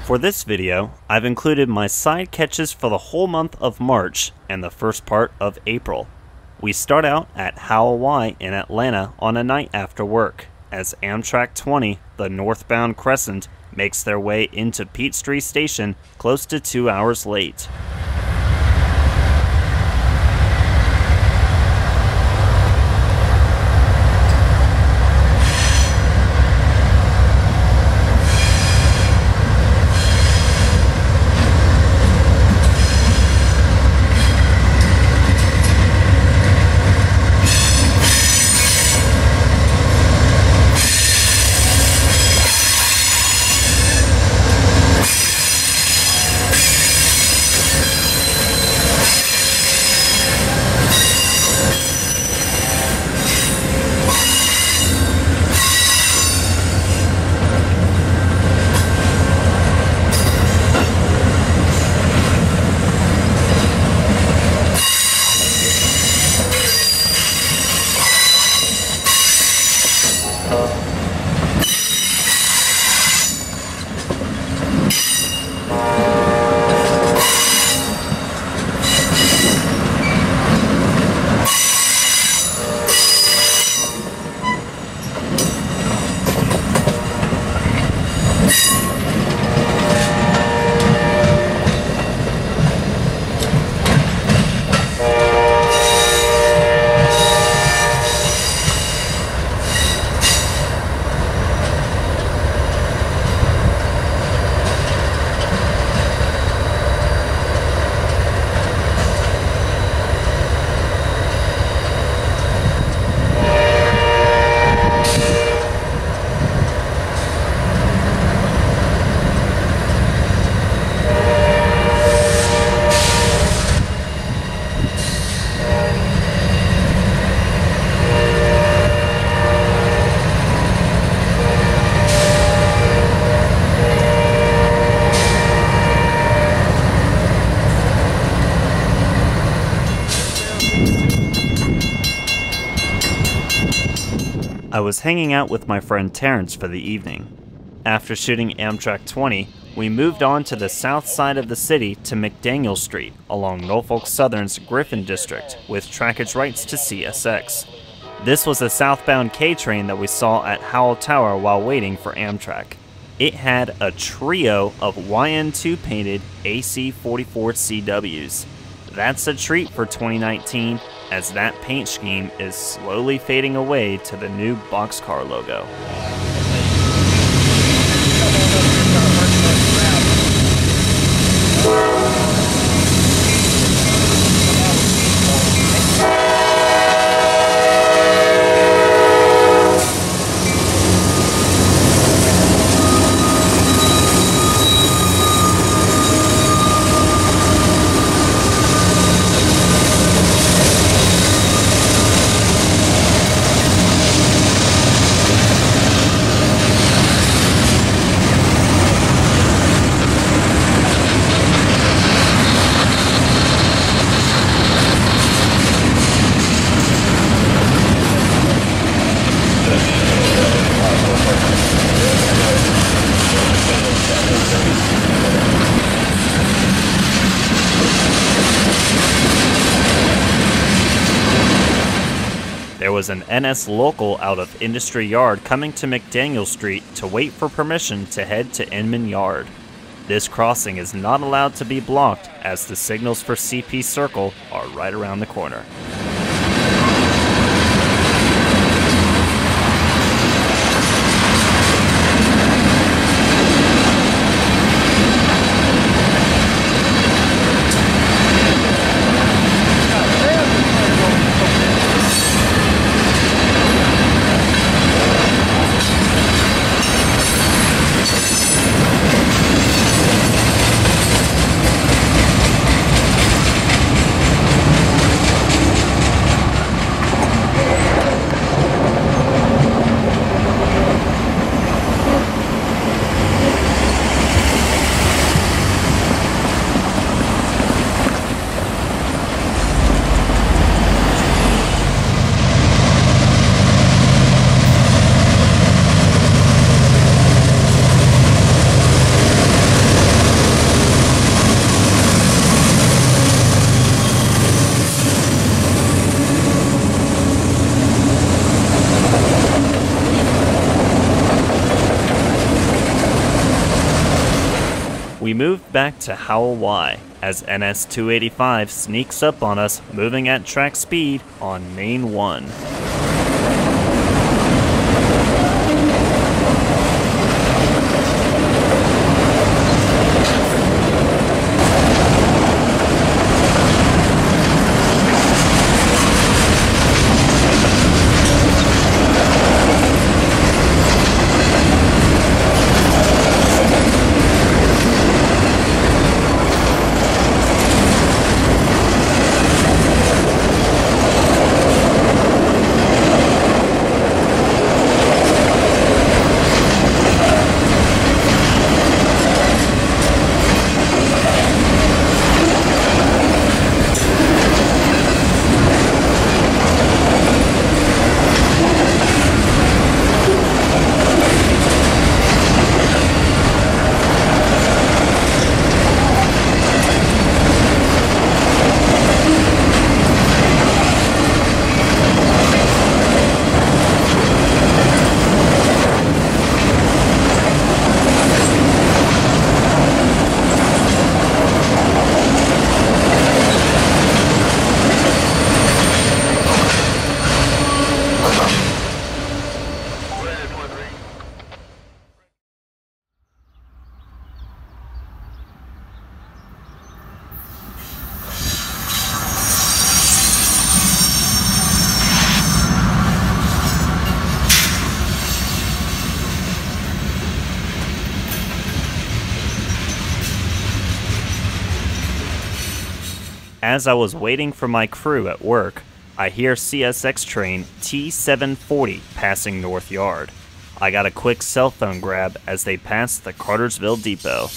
For this video, I've included my side catches for the whole month of March and the first part of April. We start out at Howell Wye in Atlanta on a night after work, as Amtrak 20, the northbound Crescent, makes their way into Peachtree Station close to 2 hours late. I was hanging out with my friend Terrence for the evening. After shooting Amtrak 20, we moved on to the south side of the city to McDaniel Street along Norfolk Southern's Griffin District with trackage rights to CSX. This was a southbound K train that we saw at Howell Tower while waiting for Amtrak. It had a trio of YN2 painted AC44 CWs. That's a treat for 2019, as that paint scheme is slowly fading away to the new boxcar logo. There was an NS local out of Industry Yard coming to McDaniel Street to wait for permission to head to Inman Yard. This crossing is not allowed to be blocked, as the signals for CP Circle are right around the corner. We moved back to Howell Wye as NS 285 sneaks up on us, moving at track speed on Main 1. As I was waiting for my crew at work, I hear CSX train T740 passing North Yard. I got a quick cell phone grab as they passed the Cartersville Depot.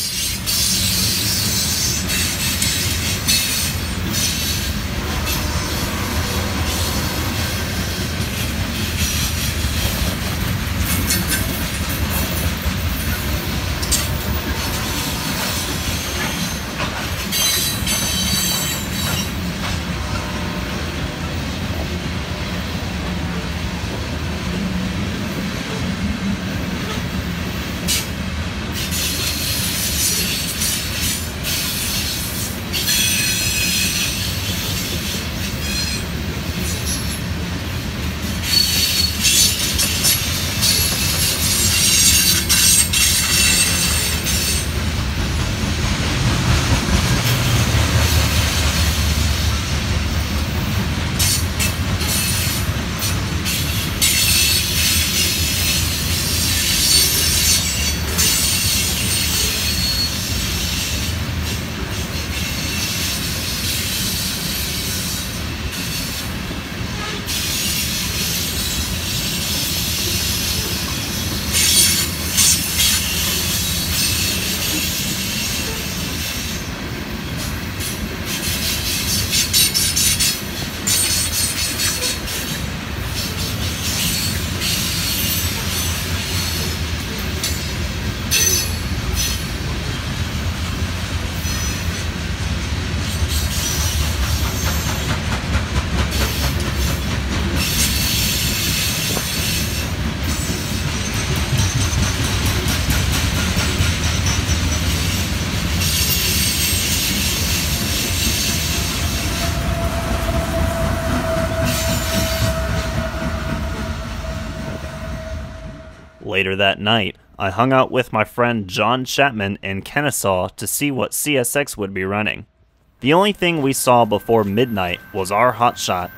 Later that night, I hung out with my friend John Chapman in Kennesaw to see what CSX would be running. The only thing we saw before midnight was our hotshot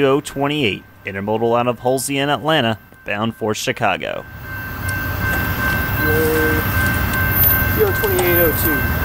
QO28 intermodal out of Halsey in Atlanta, bound for Chicago. QO2802.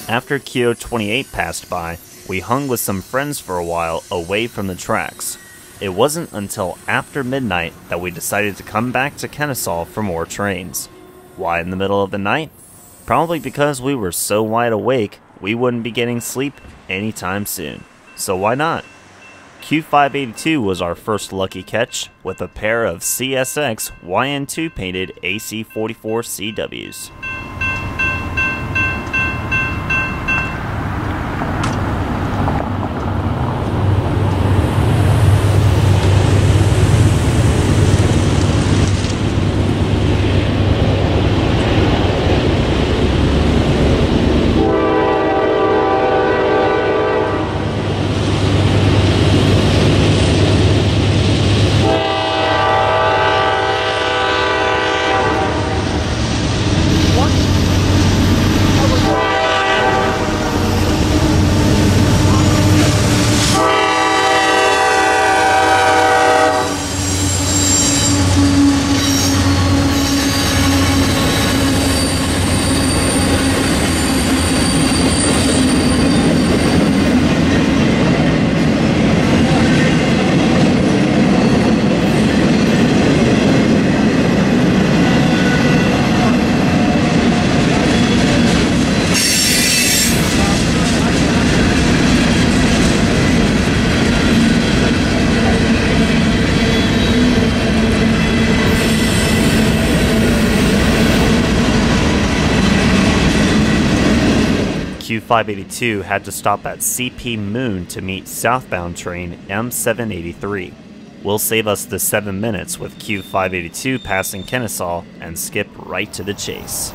After Q28 passed by, we hung with some friends for a while away from the tracks. It wasn't until after midnight that we decided to come back to Kennesaw for more trains. Why in the middle of the night? Probably because we were so wide awake we wouldn't be getting sleep anytime soon. So why not? Q582 was our first lucky catch with a pair of CSX YN2 painted AC44 CWs. Q582 had to stop at CP Moon to meet southbound train M783. Will save us the 7 minutes with Q582 passing Kennesaw and skip right to the chase.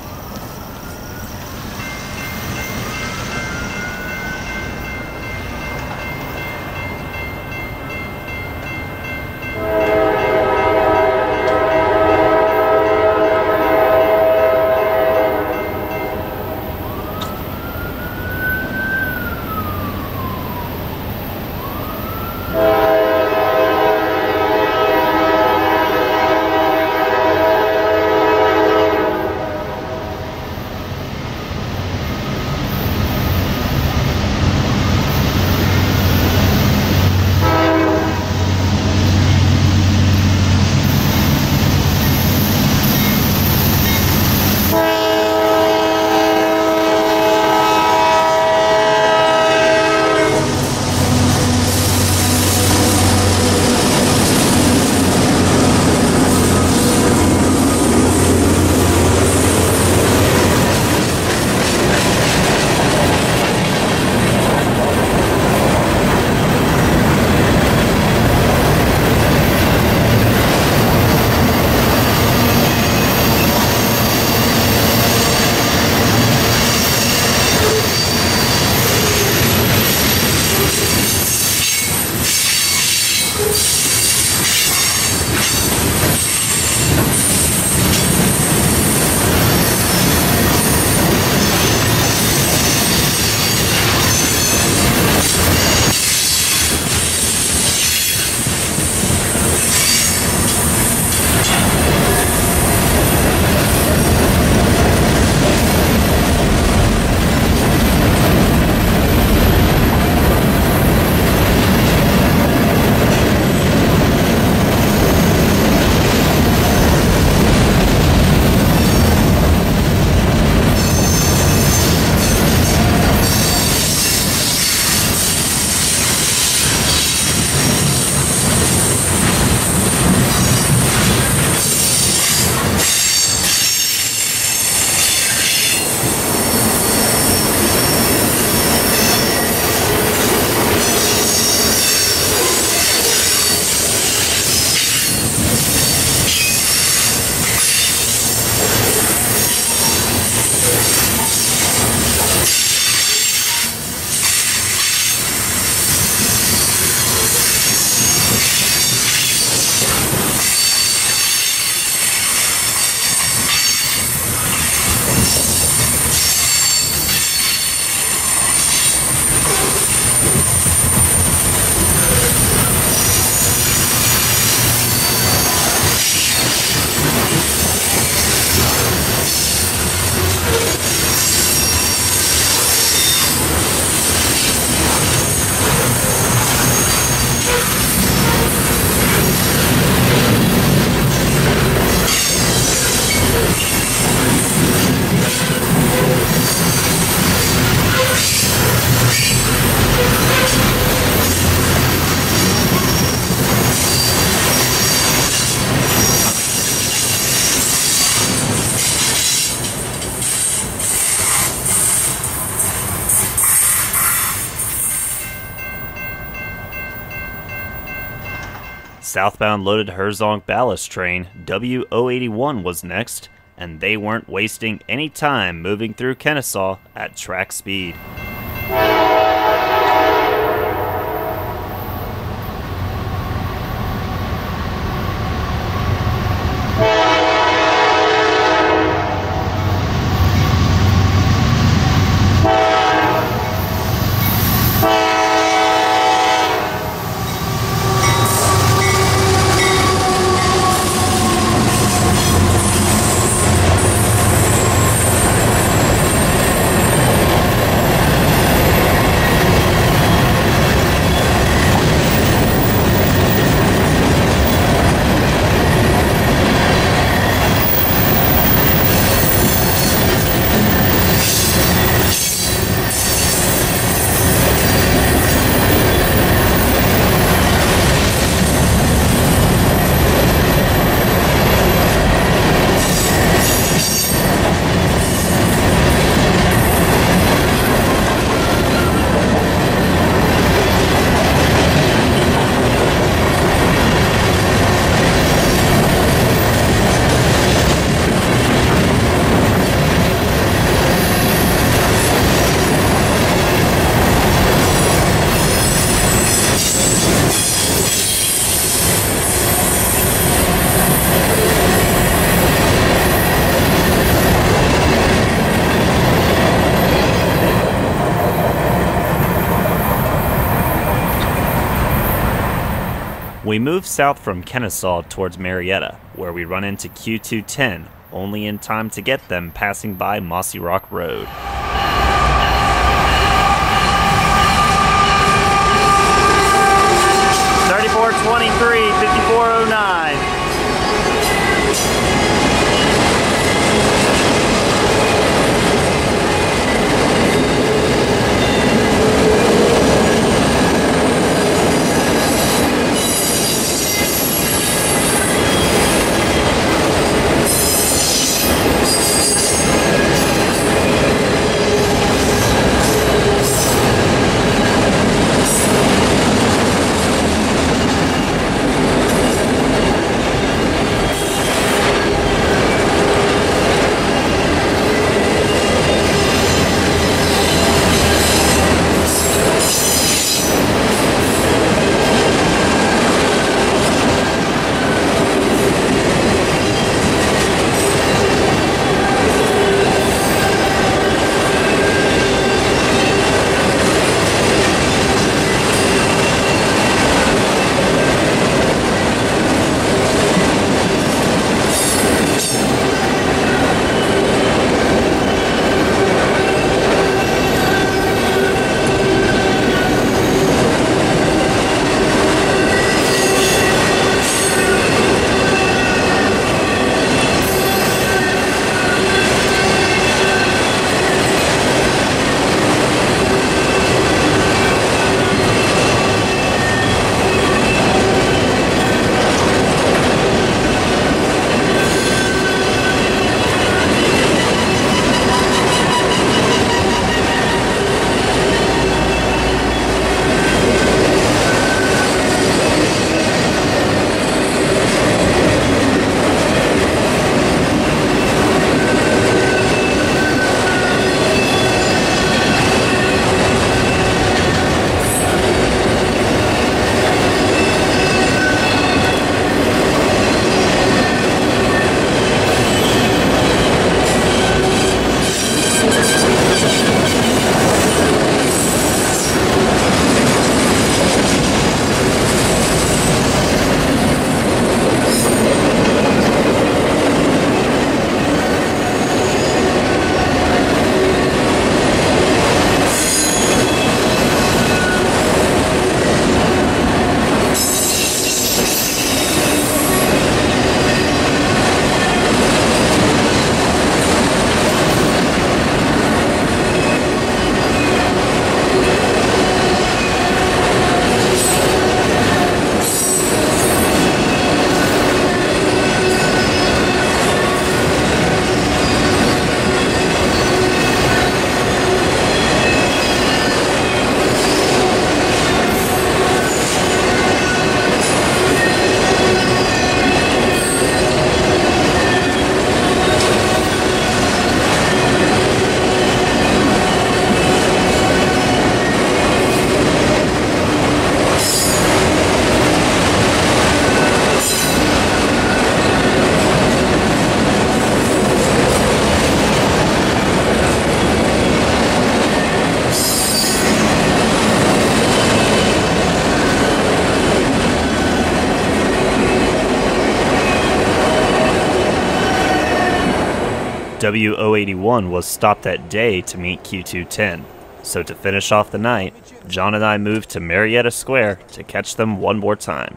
southbound loaded Herzog ballast train W081 was next, and they weren't wasting any time moving through Kennesaw at track speed. We move south from Kennesaw towards Marietta, where we run into Q210, only in time to get them passing by Mossy Rock Road. $34.23, 54.09. WO81 was stopped that day to meet Q210, so to finish off the night, John and I moved to Marietta Square to catch them one more time.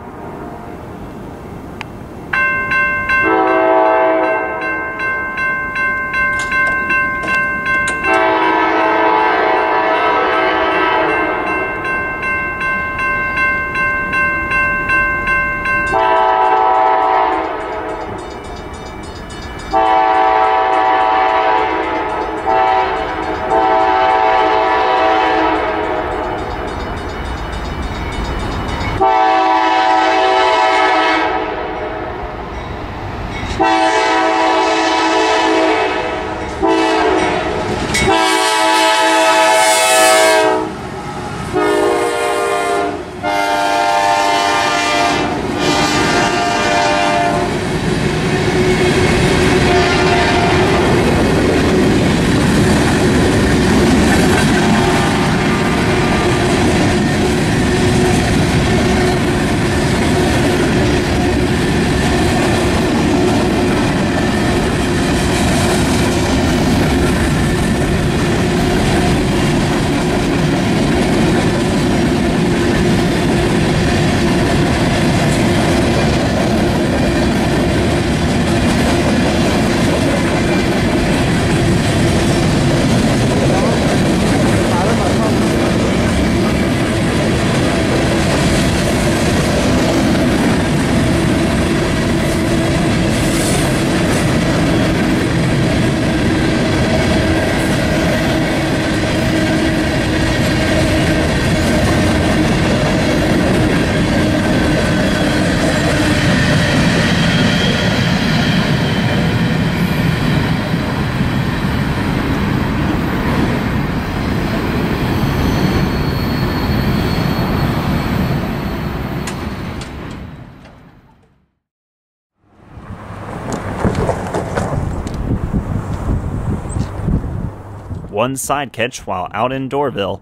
One side catch while out in Doorville,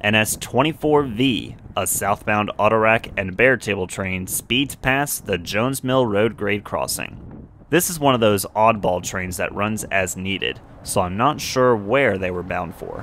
NS-24V, a southbound autorack and bare table train, speeds past the Jones Mill Road grade crossing. This is one of those oddball trains that runs as needed, so I'm not sure where they were bound for.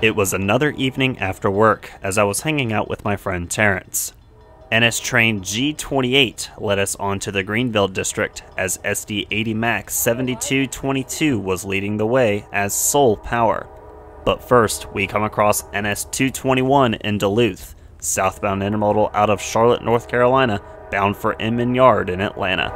It was another evening after work as I was hanging out with my friend Terrence. NS train G28 led us on to the Greenville district as SD 80 Max 7222 was leading the way as sole power. But first, we come across NS 221 in Duluth, southbound intermodal out of Charlotte, North Carolina, bound for Inman Yard in Atlanta.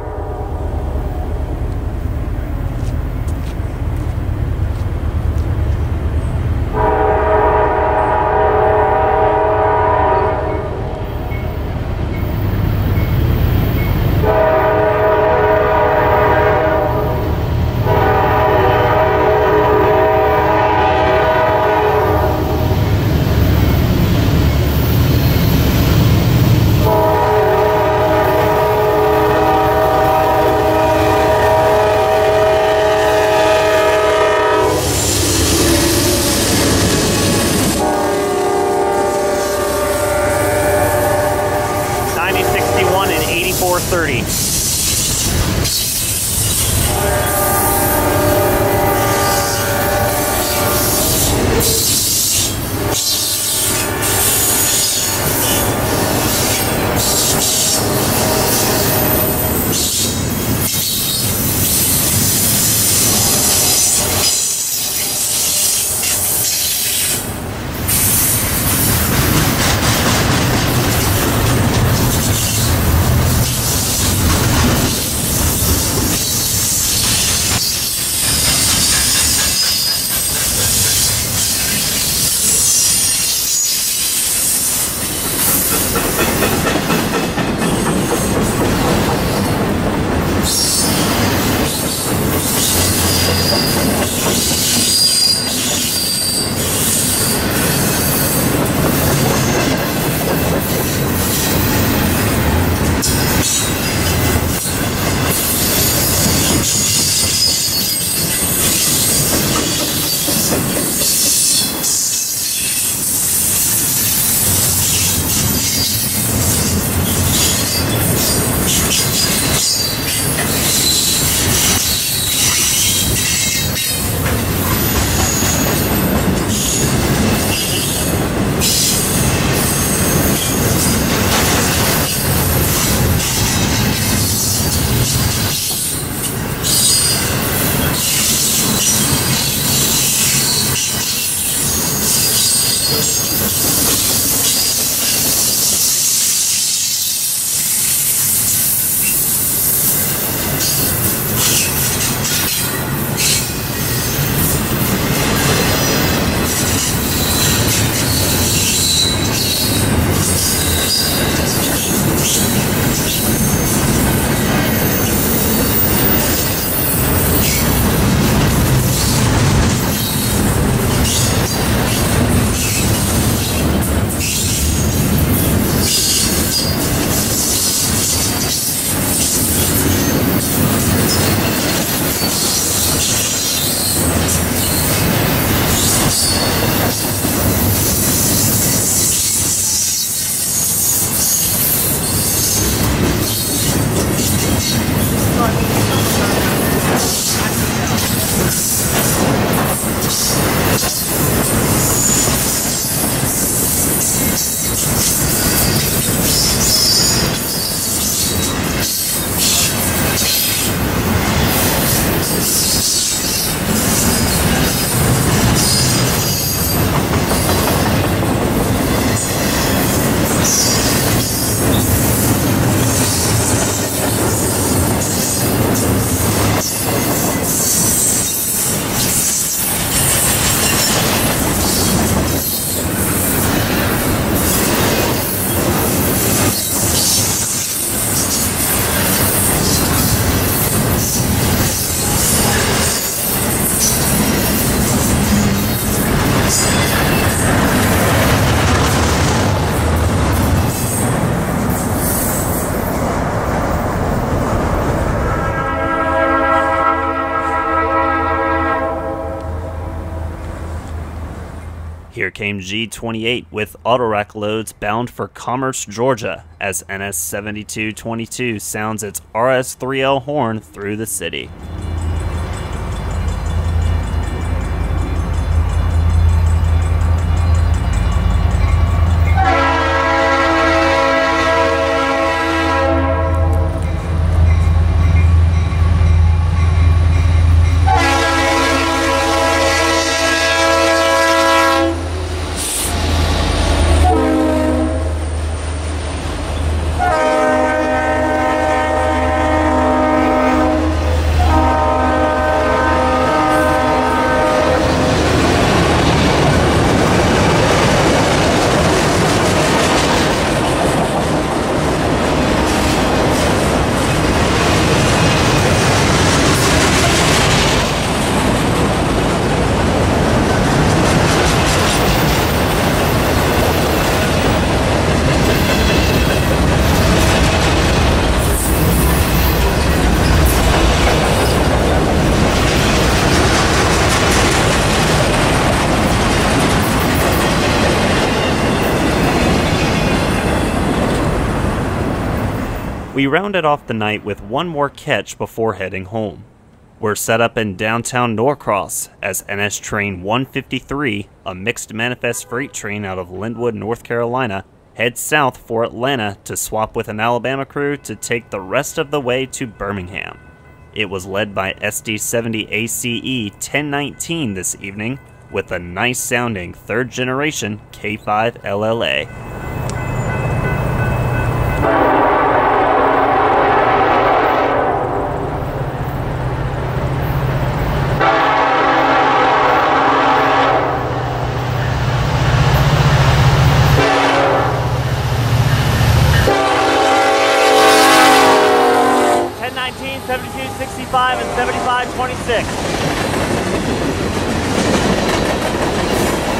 Here came G28 with autorack loads bound for Commerce, Georgia, as NS 7222 sounds its RS3L horn through the city. We rounded off the night with one more catch before heading home. We're set up in downtown Norcross as NS Train 153, a mixed manifest freight train out of Linwood, North Carolina, heads south for Atlanta to swap with an Alabama crew to take the rest of the way to Birmingham. It was led by SD70 ACE 1019 this evening with a nice sounding third generation K5 LLA. And 7526.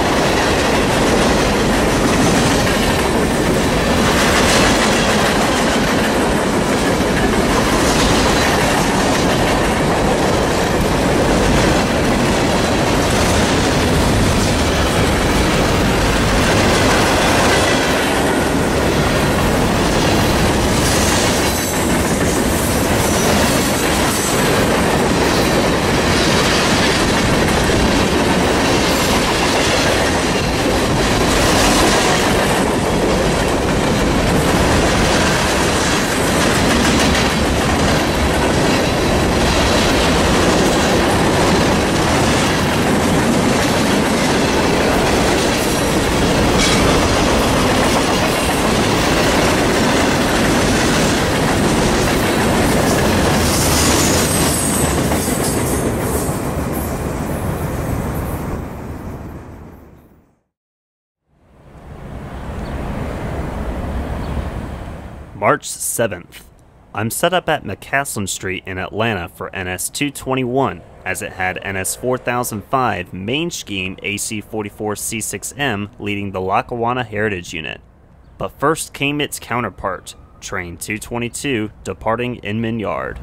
March 7th. I'm set up at McCaslin Street in Atlanta for NS 221 as it had NS 4005 main scheme AC44C6M leading the Lackawanna Heritage Unit. But first came its counterpart, Train 222 departing Inman Yard.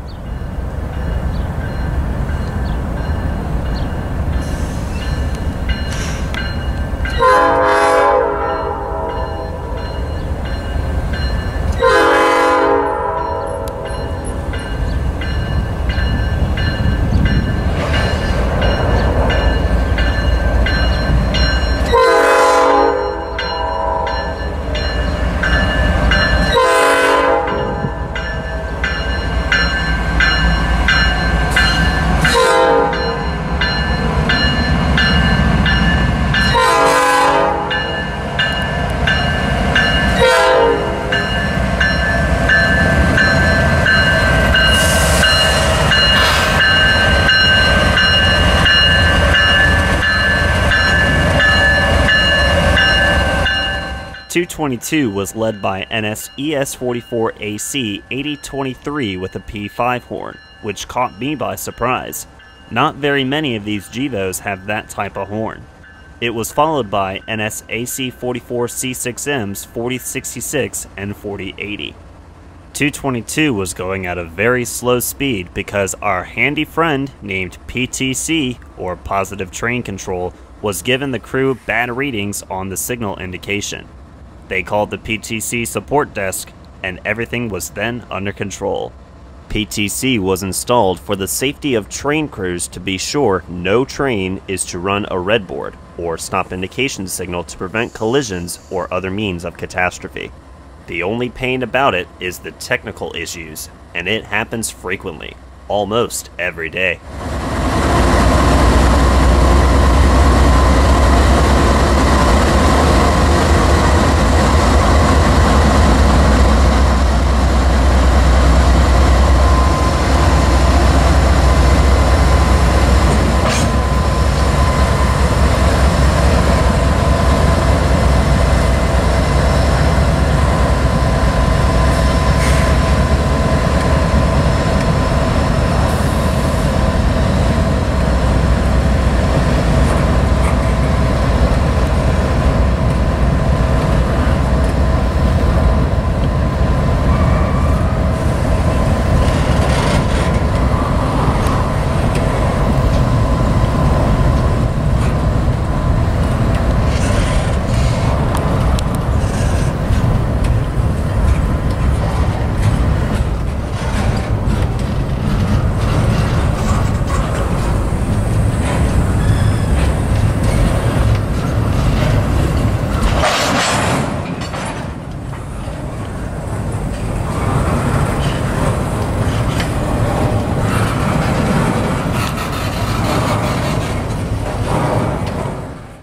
.222 was led by NS ES44AC 8023 with a P5 horn, which caught me by surprise. Not very many of these GEVOs have that type of horn. It was followed by NS AC44C6Ms 4066 and 4080. 222 was going at a very slow speed because our handy friend named PTC, or Positive Train Control, was giving the crew bad readings on the signal indication. They called the PTC support desk, and everything was then under control. PTC was installed for the safety of train crews to be sure no train is to run a red board, or stop indication signal to prevent collisions or other means of catastrophe. The only pain about it is the technical issues, and it happens frequently, almost every day.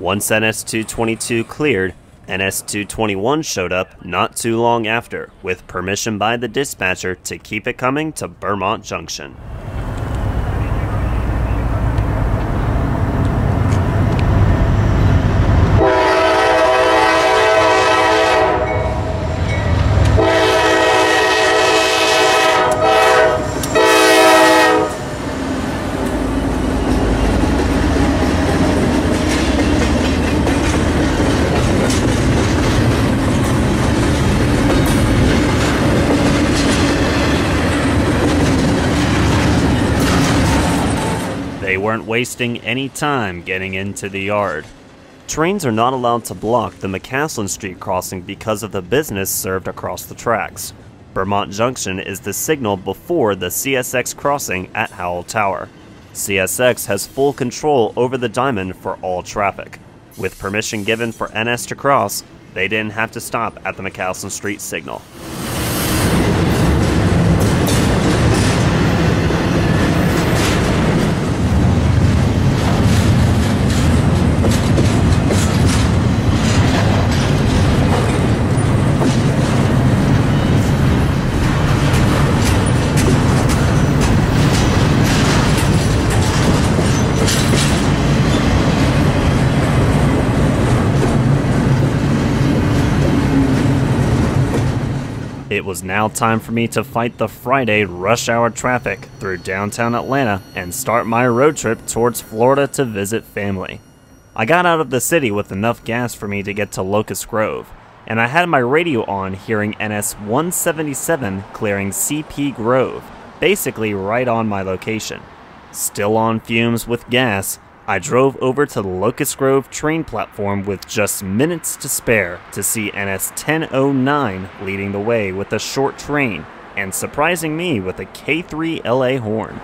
Once NS-222 cleared, NS-221 showed up not too long after, with permission by the dispatcher to keep it coming to Vermont Junction. They weren't wasting any time getting into the yard. Trains are not allowed to block the McCaslin Street crossing because of the business served across the tracks. Vermont Junction is the signal before the CSX crossing at Howell Tower. CSX has full control over the diamond for all traffic. With permission given for NS to cross, they didn't have to stop at the McCaslin Street signal. It was now time for me to fight the Friday rush hour traffic through downtown Atlanta and start my road trip towards Florida to visit family. I got out of the city with enough gas for me to get to Locust Grove, and I had my radio on hearing NS-177 clearing CP Grove, basically right on my location. Still on fumes with gas, I drove over to the Locust Grove train platform with just minutes to spare to see NS-1009 leading the way with a short train and surprising me with a K3 LA horn.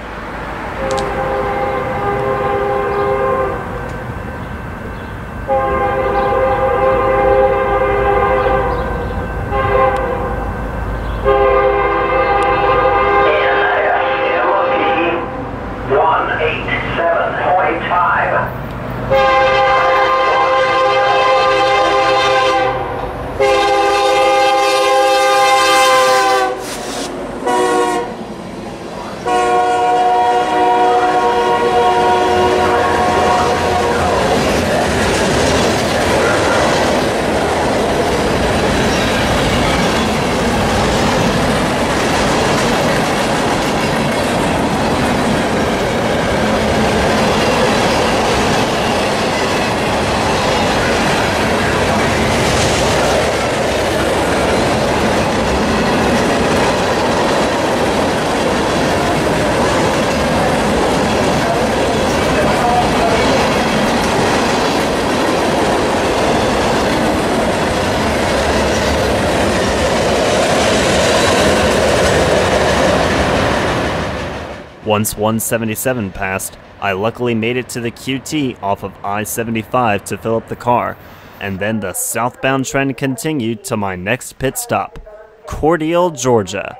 Once 177 passed, I luckily made it to the QT off of I-75 to fill up the car, and then the southbound trend continued to my next pit stop, Cordele, Georgia.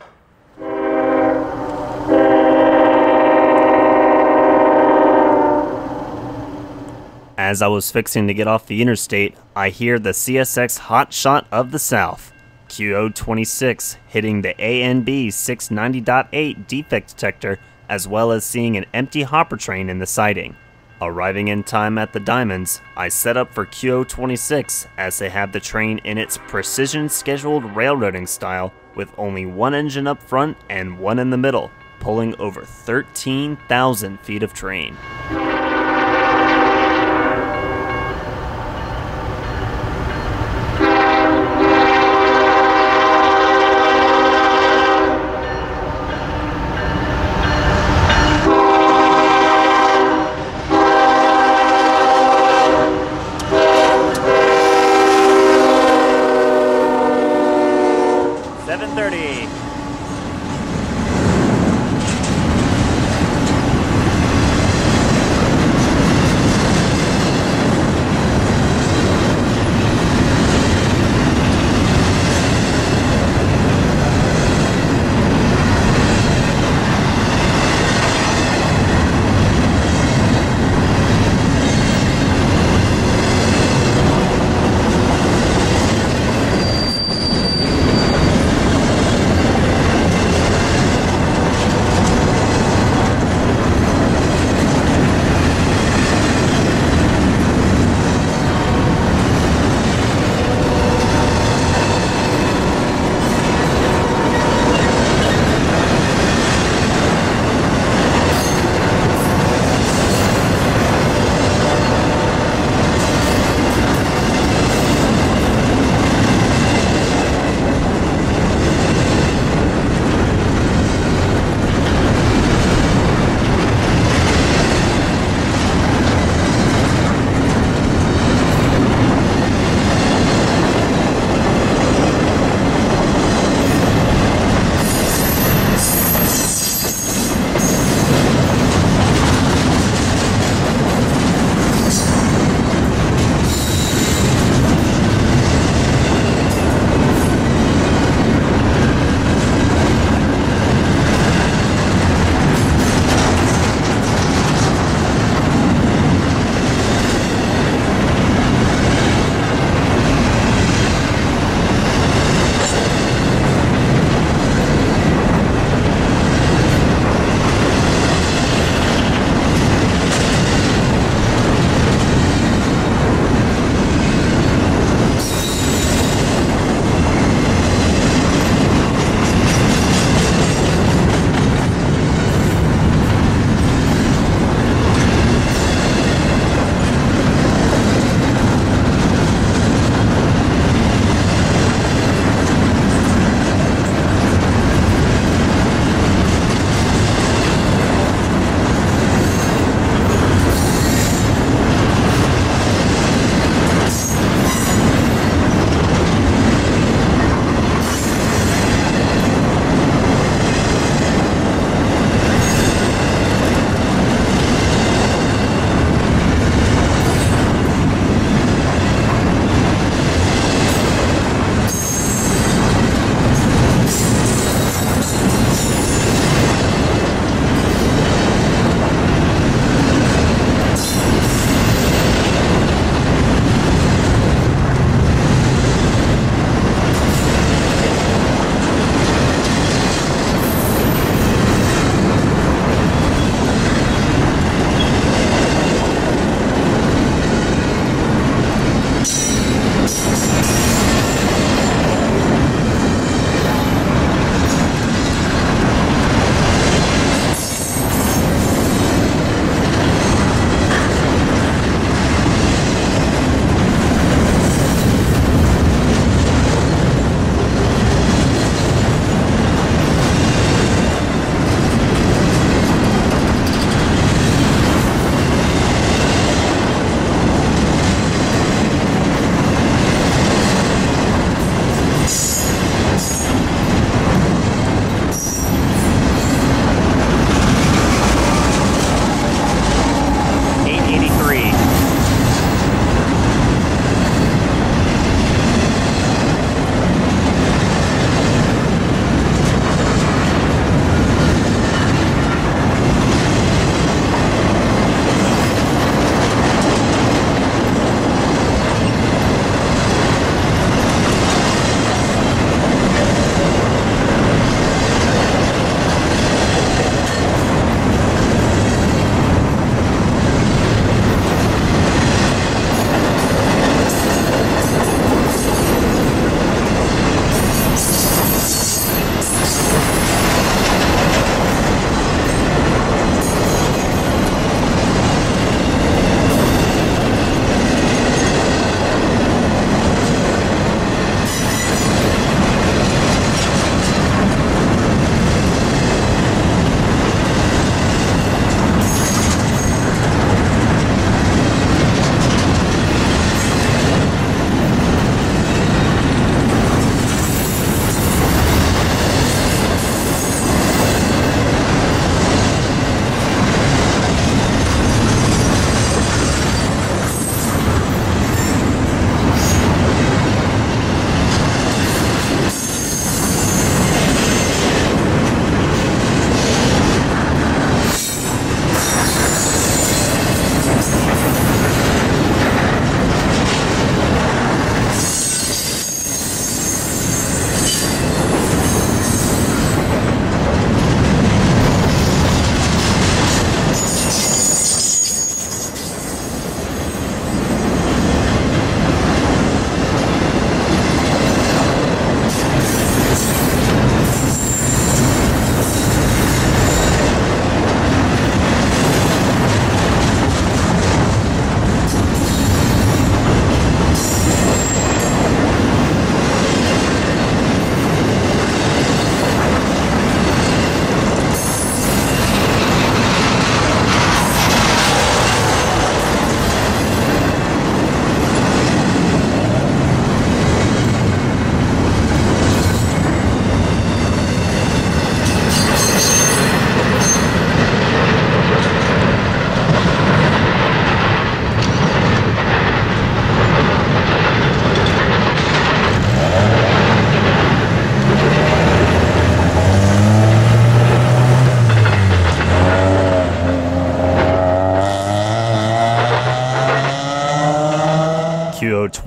As I was fixing to get off the interstate, I hear the CSX hot shot of the South, QO26 hitting the ANB 690.8 defect detector, as well as seeing an empty hopper train in the siding. Arriving in time at the Diamonds, I set up for QO26 as they have the train in its precision scheduled railroading style with only one engine up front and one in the middle, pulling over 13,000 feet of train.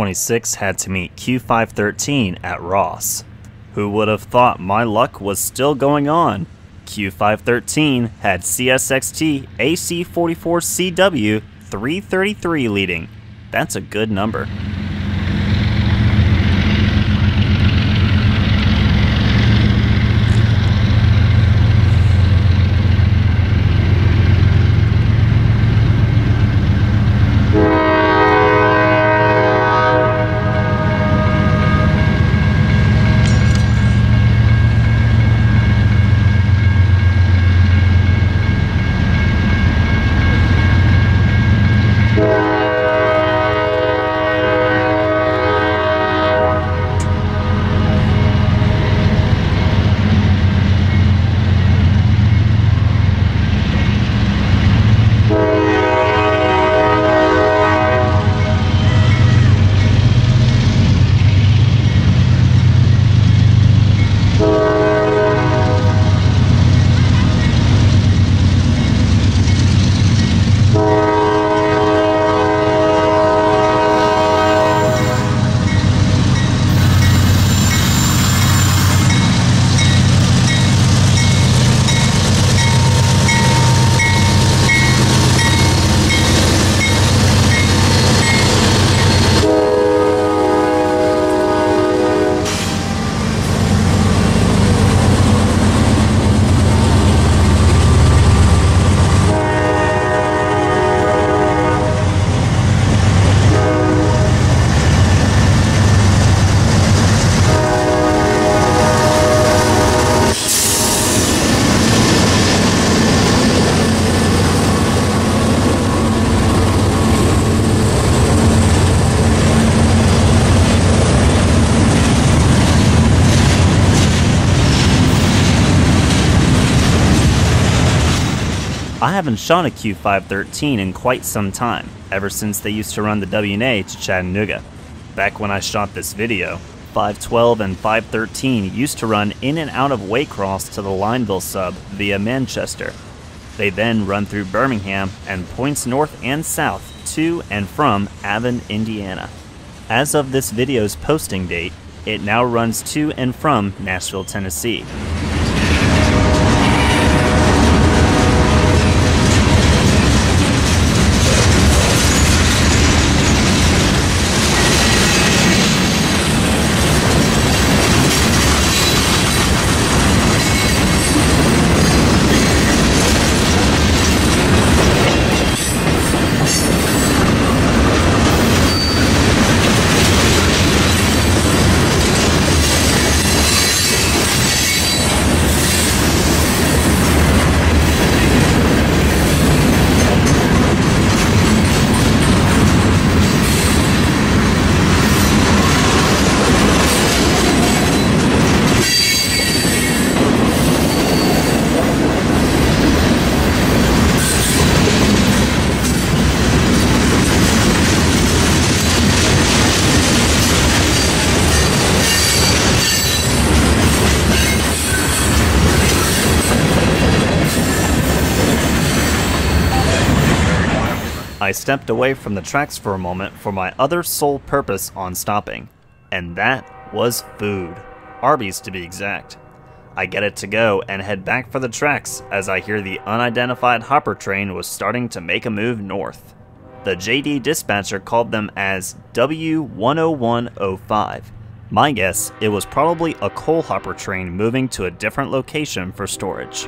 26 had to meet Q513 at Ross. Who would have thought my luck was still going on? Q513 had CSXT AC44CW 333 leading. That's a good number. I haven't shot a Q513 in quite some time, ever since they used to run the WNA to Chattanooga. Back when I shot this video, 512 and 513 used to run in and out of Waycross to the Lineville sub via Manchester. They then run through Birmingham and points north and south to and from Avon, Indiana. As of this video's posting date, it now runs to and from Nashville, Tennessee. I stepped away from the tracks for a moment for my other sole purpose on stopping, and that was food. Arby's to be exact. I get it to go and head back for the tracks as I hear the unidentified hopper train was starting to make a move north. The JD dispatcher called them as W10105. My guess, it was probably a coal hopper train moving to a different location for storage.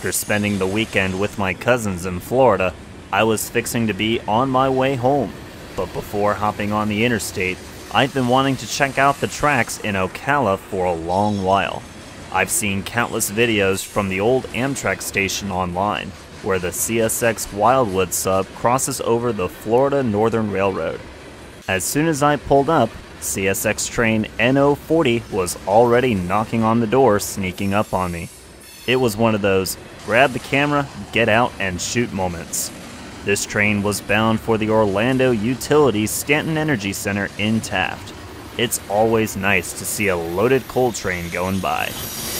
After spending the weekend with my cousins in Florida, I was fixing to be on my way home. But before hopping on the interstate, I've been wanting to check out the tracks in Ocala for a long while. I've seen countless videos from the old Amtrak station online, where the CSX Wildwood sub crosses over the Florida Northern Railroad. As soon as I pulled up, CSX train NO40 was already knocking on the door, sneaking up on me. It was one of those grab the camera, get out and shoot moments. This train was bound for the Orlando Utilities Stanton Energy Center in Taft. It's always nice to see a loaded coal train going by.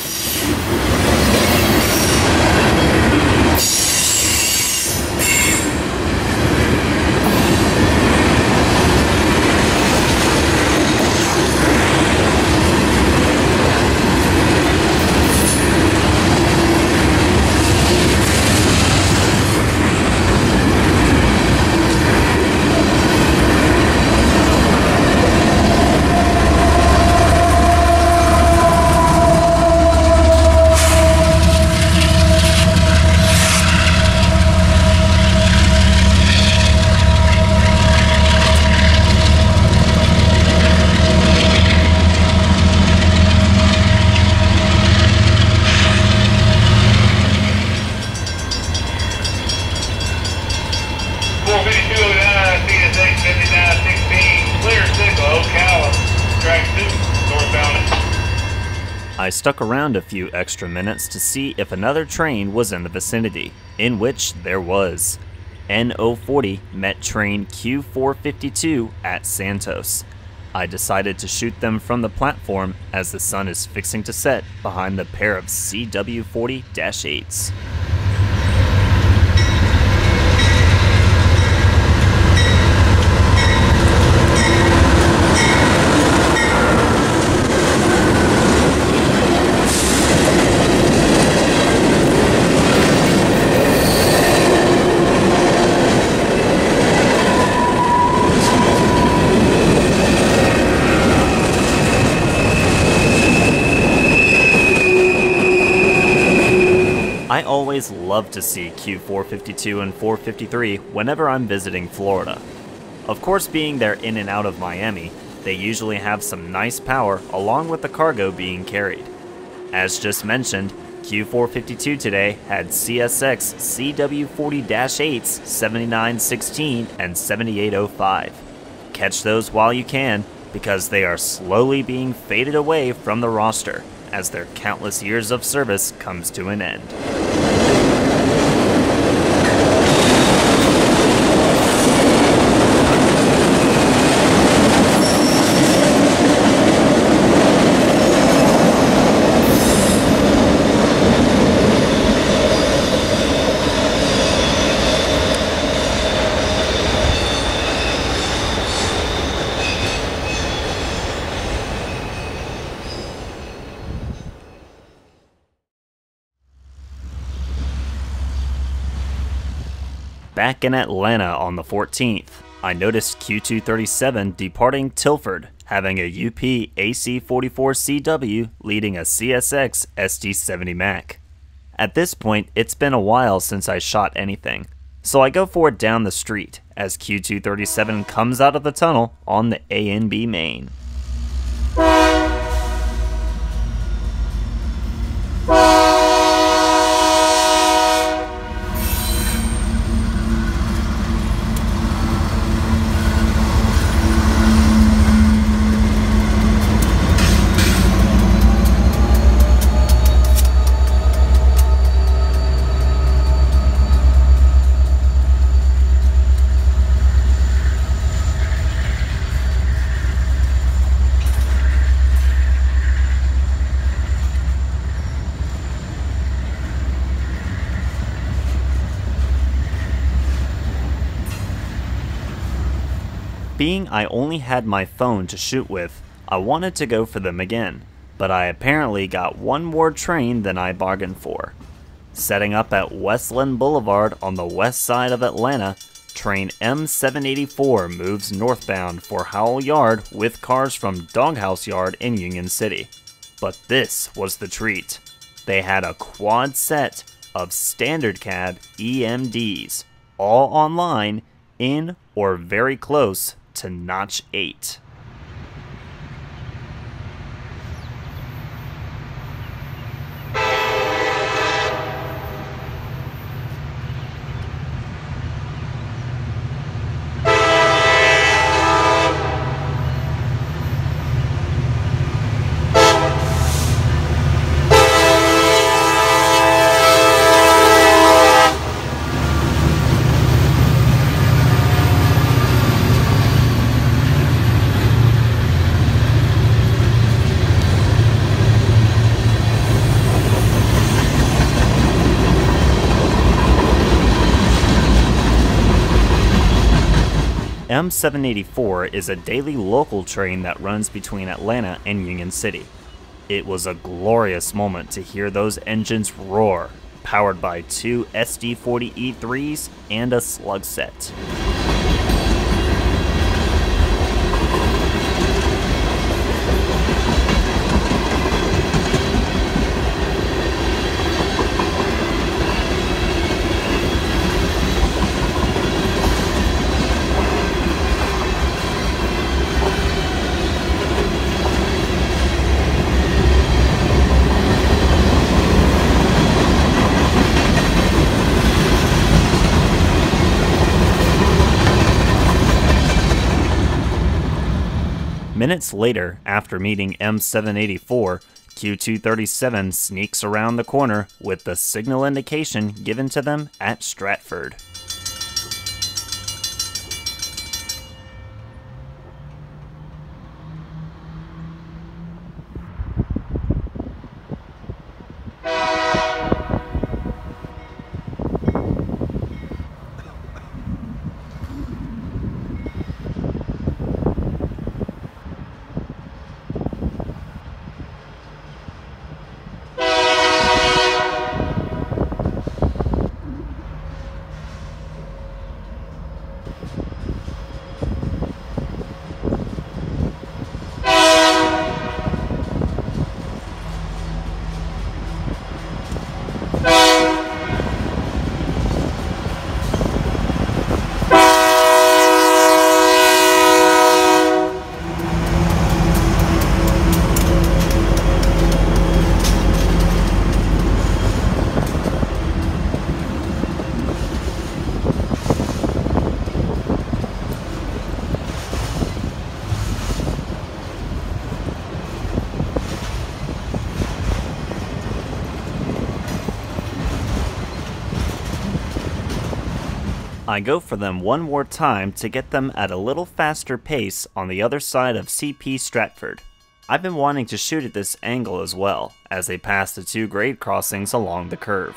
I stuck around a few extra minutes to see if another train was in the vicinity, in which there was. NO40 met train Q452 at Santos. I decided to shoot them from the platform as the sun is fixing to set behind the pair of CW40-8s. I always love to see Q452 and 453 whenever I'm visiting Florida. Of course, being they're in and out of Miami, they usually have some nice power along with the cargo being carried. As just mentioned, Q452 today had CSX CW40-8s 7916 and 7805. Catch those while you can, because they are slowly being faded away from the roster as their countless years of service comes to an end. Back in Atlanta on the 14th, I noticed Q237 departing Tilford, having a UP AC44CW leading a CSX SD70 Mac. At this point, it's been a while since I shot anything, so I go for it down the street as Q237 comes out of the tunnel on the A&B main. Being I only had my phone to shoot with, I wanted to go for them again, but I apparently got one more train than I bargained for. Setting up at Westland Boulevard on the west side of Atlanta, train M784 moves northbound for Howell Yard with cars from Doghouse Yard in Union City. But this was the treat. They had a quad set of standard cab EMDs, all online, in or very close to Notch 8. M784 is a daily local train that runs between Atlanta and Union City. It was a glorious moment to hear those engines roar, powered by two SD40E3s and a slug set. Minutes later, after meeting M784, Q237 sneaks around the corner with the signal indication given to them at Stratford. I go for them one more time to get them at a little faster pace on the other side of CP Stratford. I've been wanting to shoot at this angle as well, as they pass the two grade crossings along the curve.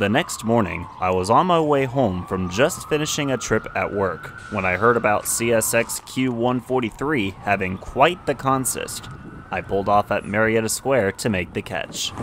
The next morning, I was on my way home from just finishing a trip at work when I heard about CSX Q143 having quite the consist. I pulled off at Marietta Square to make the catch.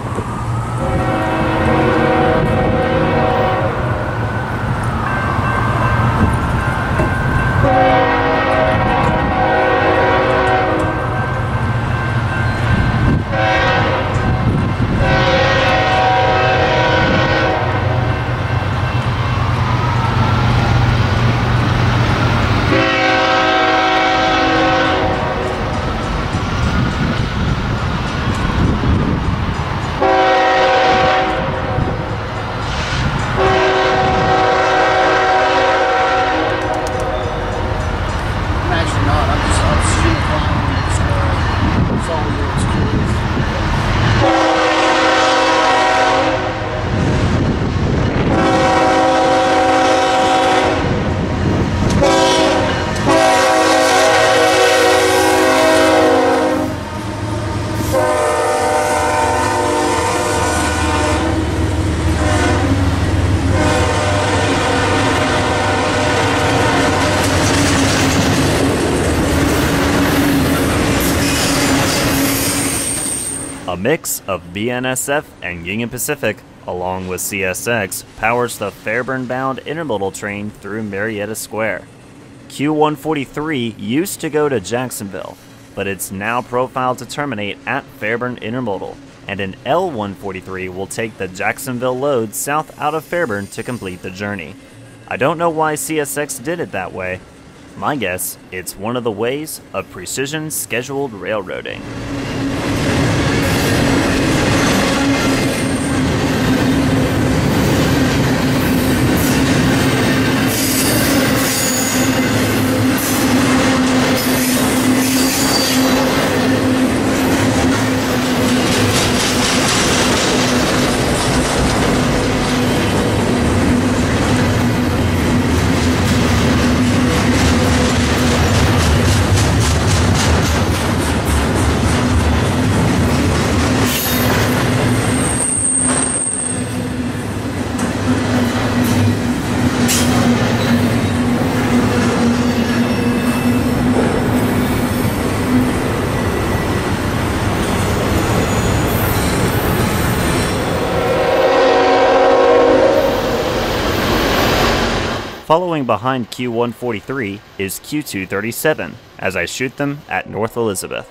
A mix of BNSF and Union Pacific, along with CSX, powers the Fairburn-bound intermodal train through Marietta Square. Q143 used to go to Jacksonville, but it's now profiled to terminate at Fairburn Intermodal, and an L143 will take the Jacksonville load south out of Fairburn to complete the journey. I don't know why CSX did it that way. My guess, it's one of the ways of precision scheduled railroading. Following behind Q143 is Q237, as I shoot them at North Elizabeth.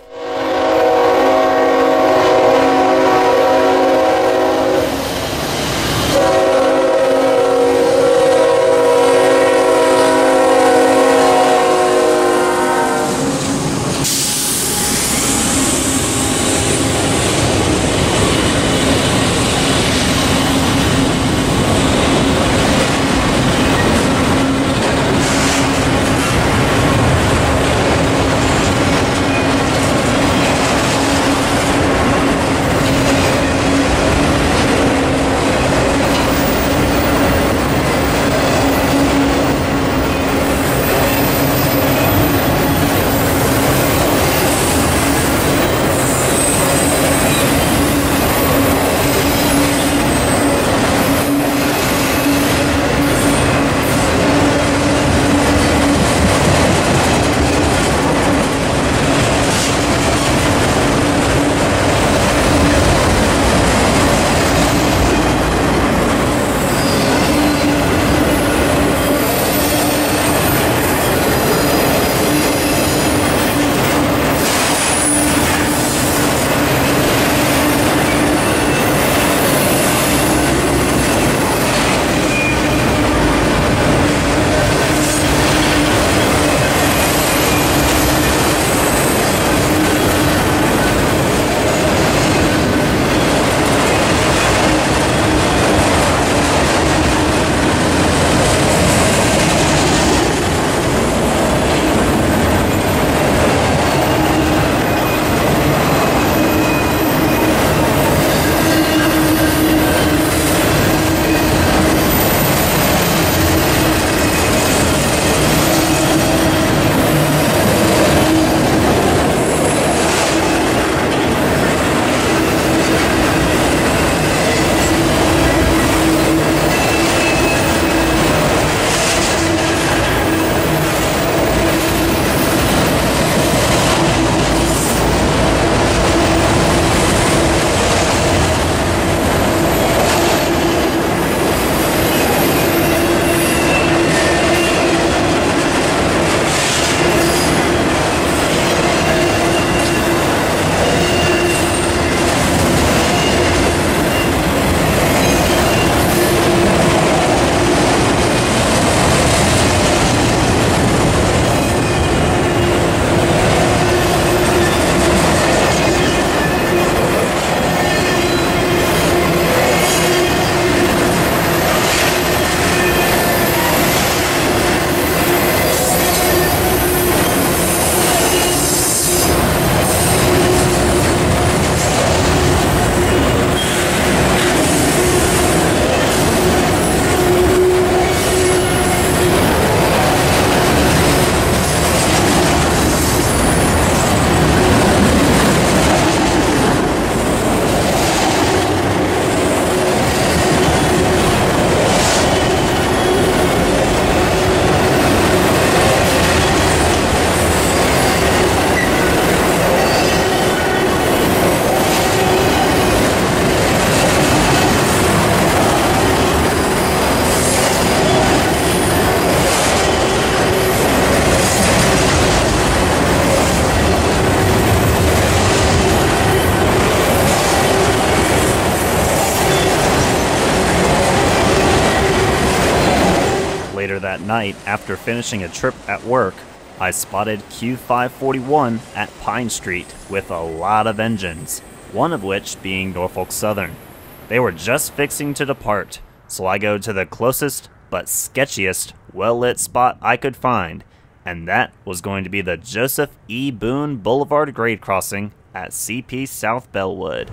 that night, after finishing a trip at work, I spotted Q541 at Pine Street with a lot of engines, one of which being Norfolk Southern. They were just fixing to depart, so I go to the closest but sketchiest well-lit spot I could find, and that was going to be the Joseph E. Boone Boulevard grade crossing at CP South Bellwood.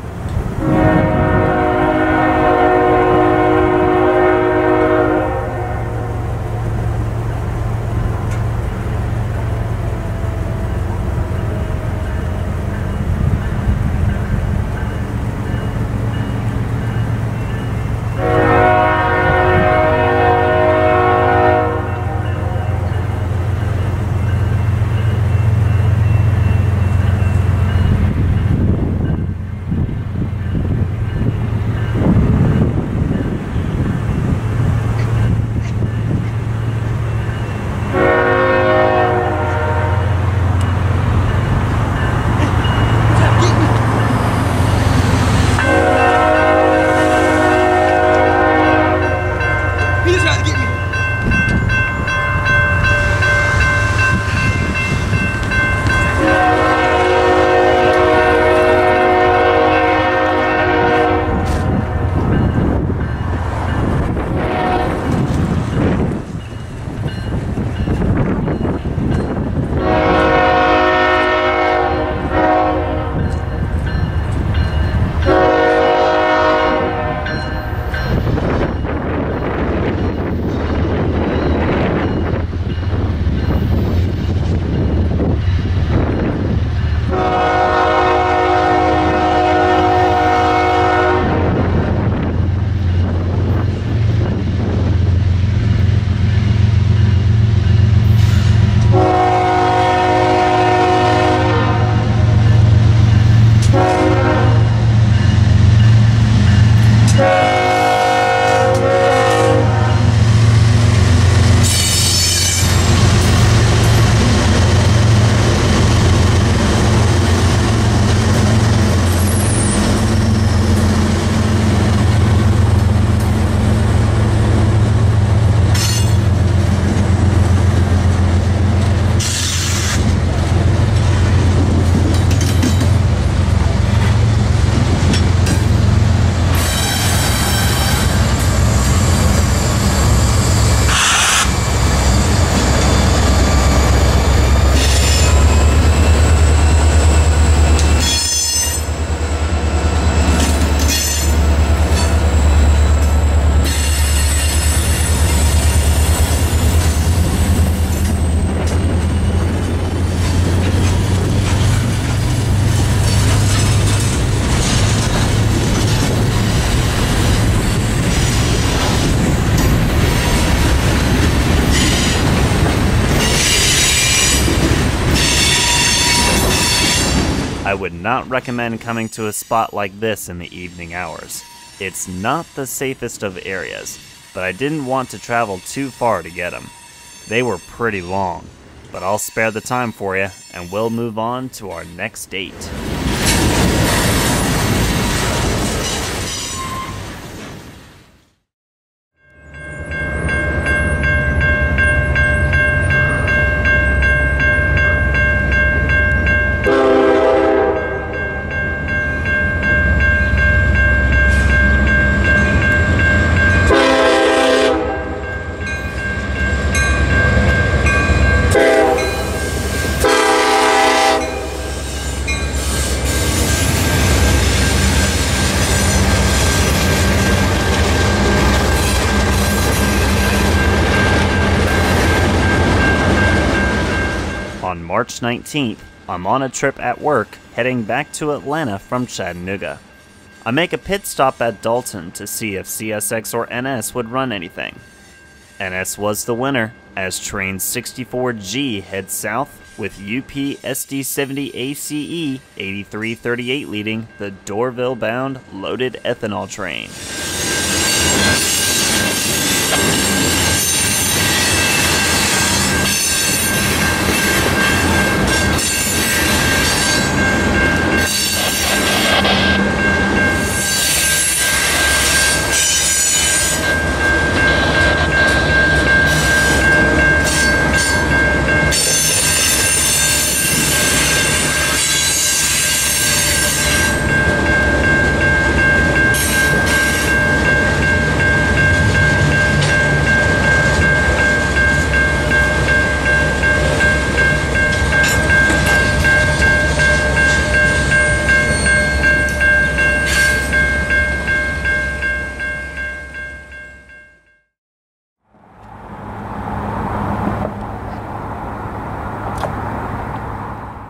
I would not recommend coming to a spot like this in the evening hours. It's not the safest of areas, but I didn't want to travel too far to get them. They were pretty long, but I'll spare the time for you, and we'll move on to our next date. On March 19th, I'm on a trip at work heading back to Atlanta from Chattanooga. I make a pit stop at Dalton to see if CSX or NS would run anything. NS was the winner, as train 64G heads south with UP SD70 ACE 8338 leading the Dorville-bound loaded ethanol train.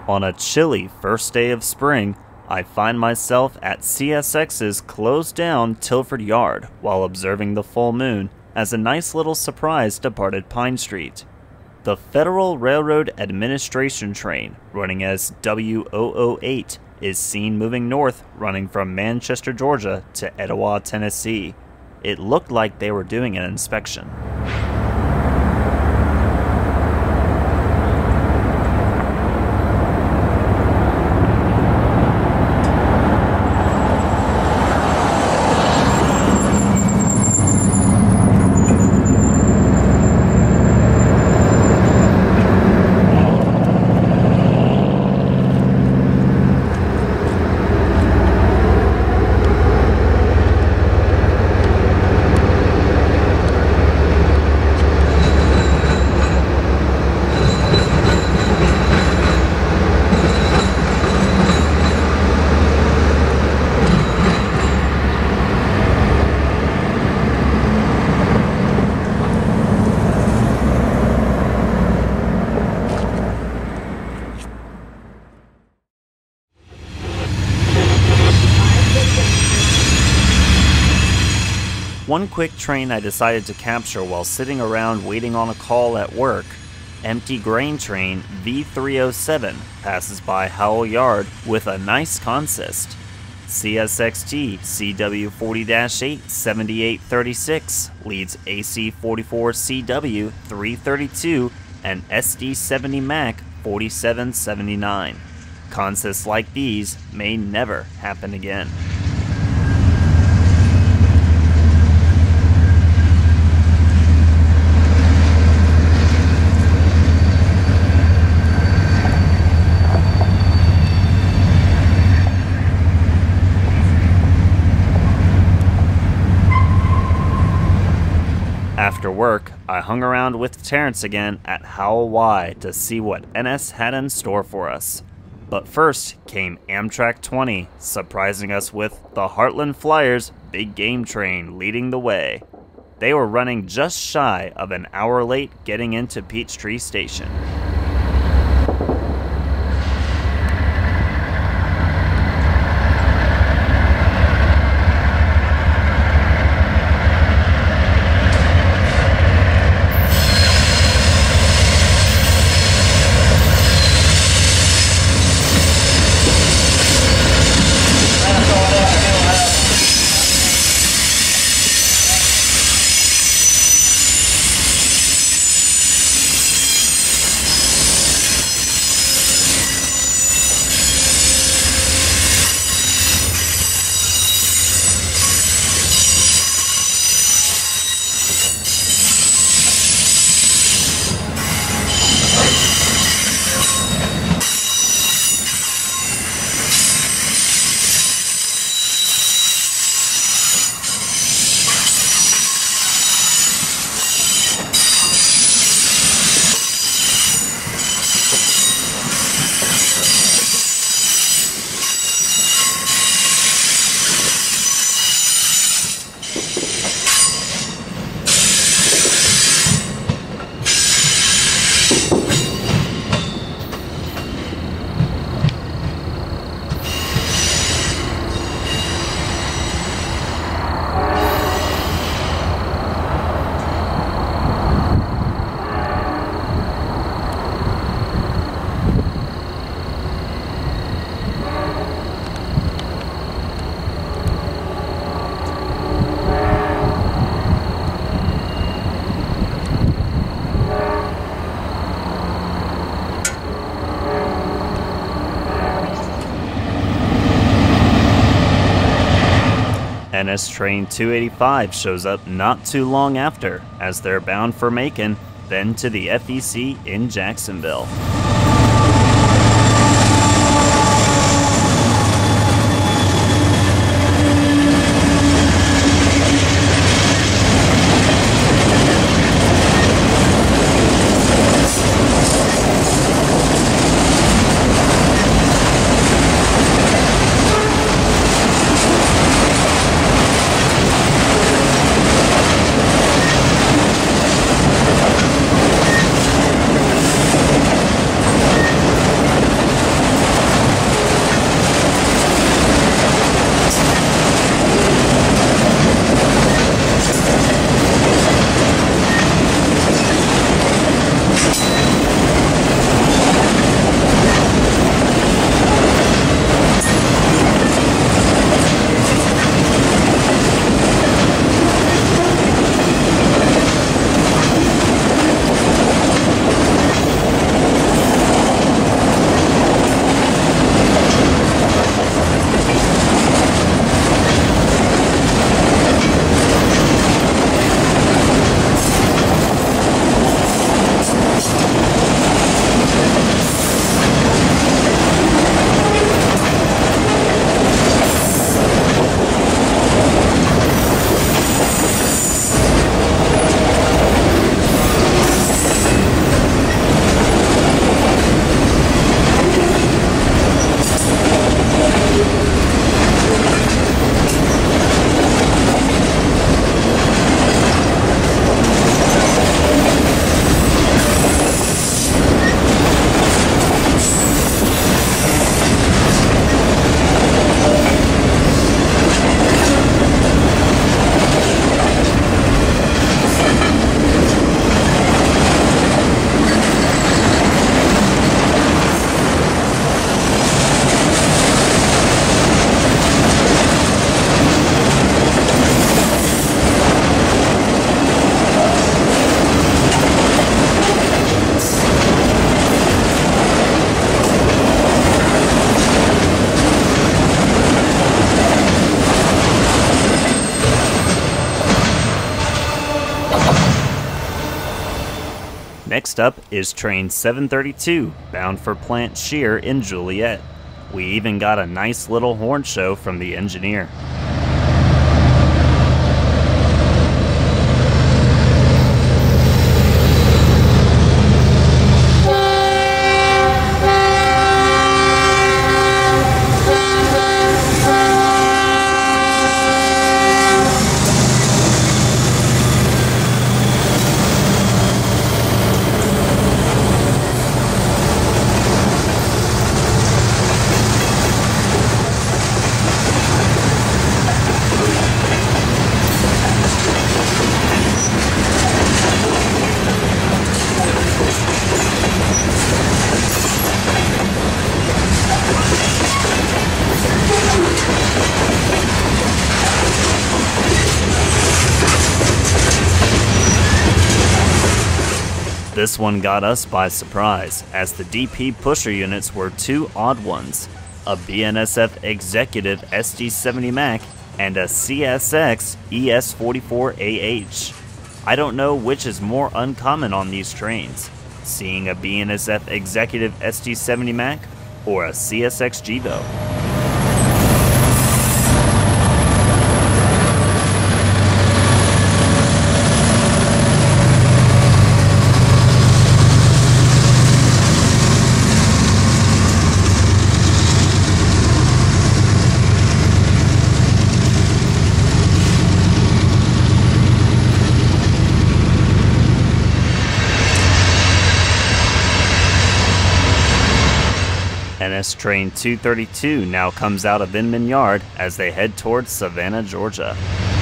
On a chilly first day of spring, I find myself at CSX's closed down Tilford Yard while observing the full moon as a nice little surprise departed Pine Street. The Federal Railroad Administration train, running as W008, is seen moving north, running from Manchester, Georgia to Etowah, Tennessee. It looked like they were doing an inspection. One quick train I decided to capture while sitting around waiting on a call at work, empty grain train V307 passes by Howell Yard with a nice consist. CSXT CW40-8 7836 leads AC44 CW 332 and SD70 Mac 4779. Consists like these may never happen again. After work, I hung around with Terrence again at Howell Wye to see what NS had in store for us. But first came Amtrak 20, surprising us with the Heartland Flyers big game train leading the way. They were running just shy of an hour late getting into Peachtree Station. NS Train 285 shows up not too long after, as they're bound for Macon, then to the FEC in Jacksonville. Next up is train 732, bound for Plant Shear in Juliet. We even got a nice little horn show from the engineer. This one got us by surprise, as the DP pusher units were two odd ones, a BNSF Executive SD70 Mac and a CSX ES44AH. I don't know which is more uncommon on these trains, seeing a BNSF Executive SD70 Mac or a CSX Jibo. NS Train 232 now comes out of Inman Yard as they head towards Savannah, Georgia.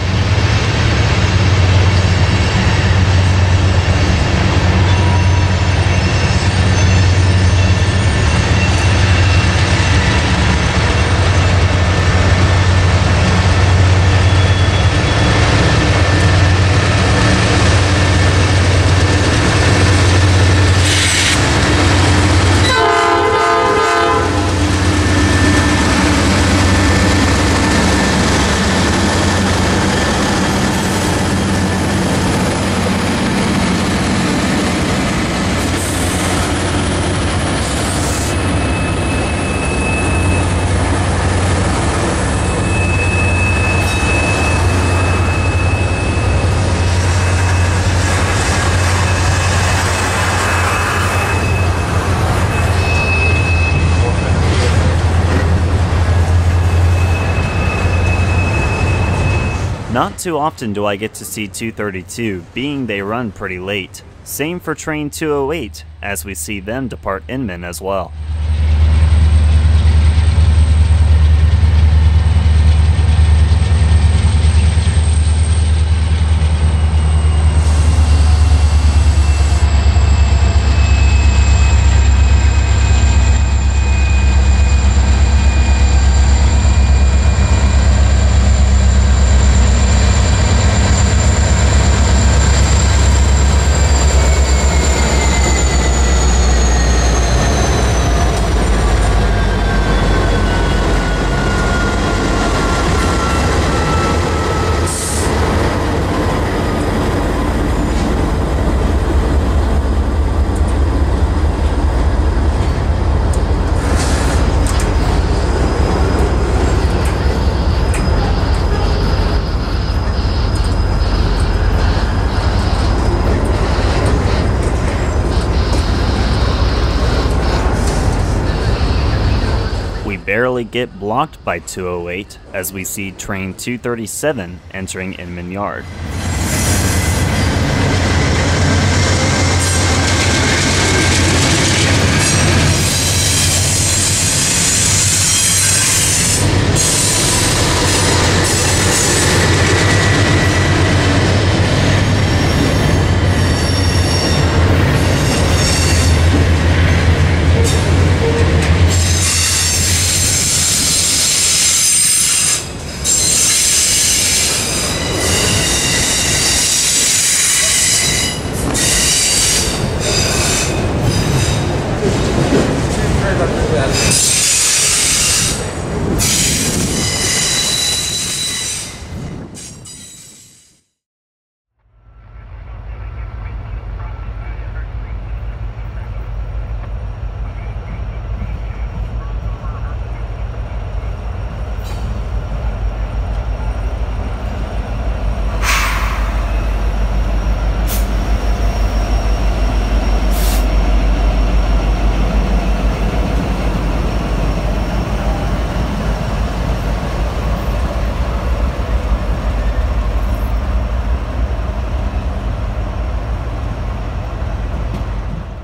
Not too often do I get to see 232, being they run pretty late. Same for train 208, as we see them depart Inman as well. Barely get blocked by 208 as we see train 237 entering Inman Yard.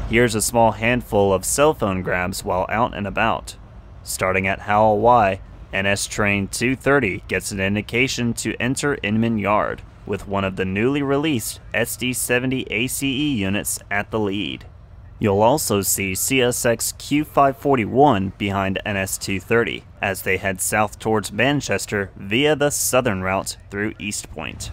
Here's a small handful of cell phone grabs while out and about. Starting at Howell Wye, NS Train 230 gets an indication to enter Inman Yard, with one of the newly released SD70 ACE units at the lead. You'll also see CSX Q541 behind NS 230 as they head south towards Manchester via the southern route through East Point.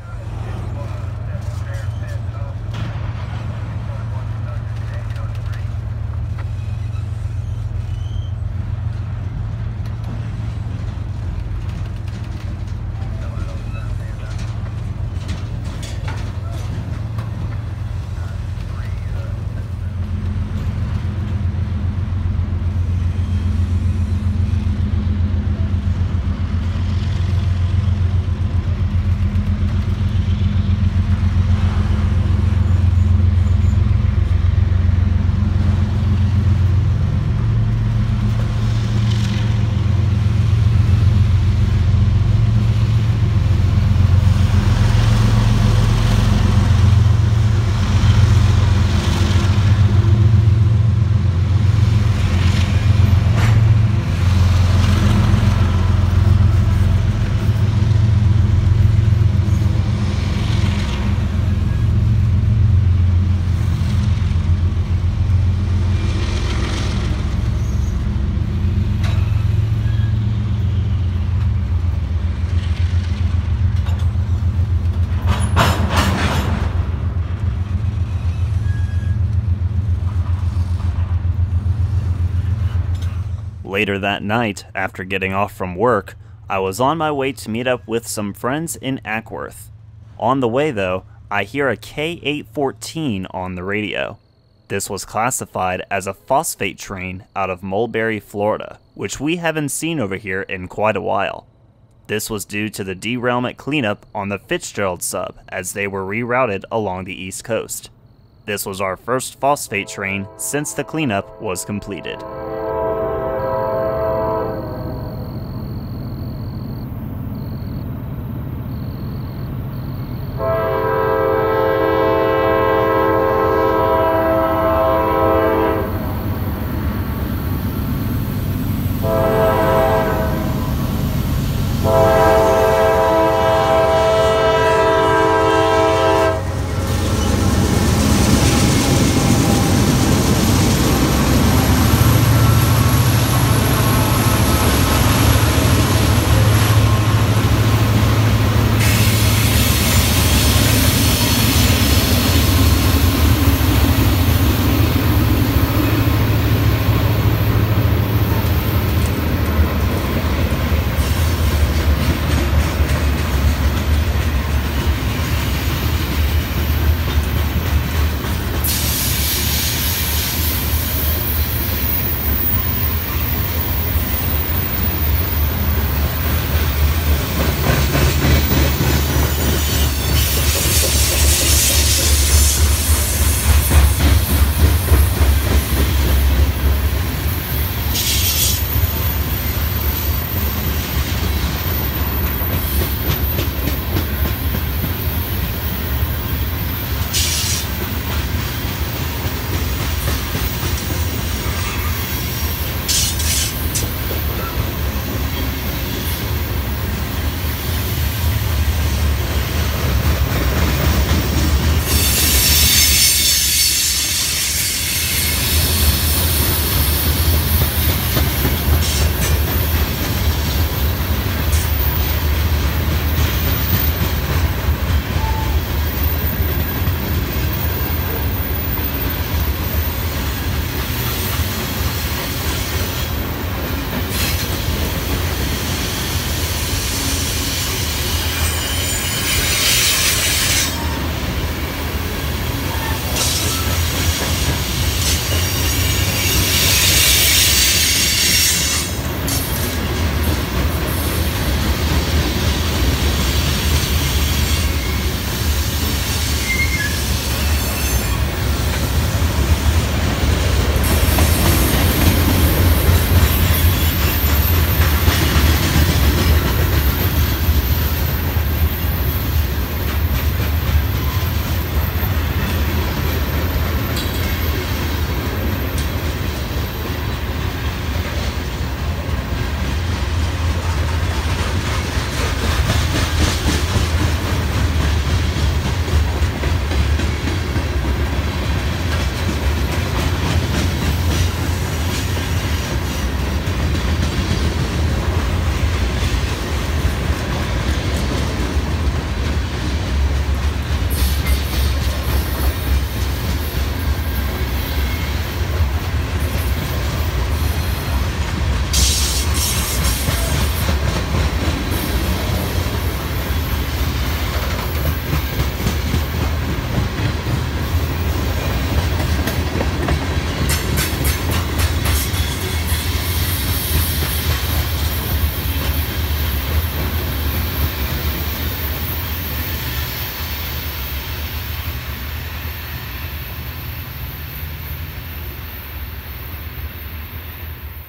Later that night, after getting off from work, I was on my way to meet up with some friends in Ackworth. On the way though, I hear a K814 on the radio. This was classified as a phosphate train out of Mulberry, Florida, which we haven't seen over here in quite a while. This was due to the derailment cleanup on the Fitzgerald sub as they were rerouted along the East Coast. This was our first phosphate train since the cleanup was completed.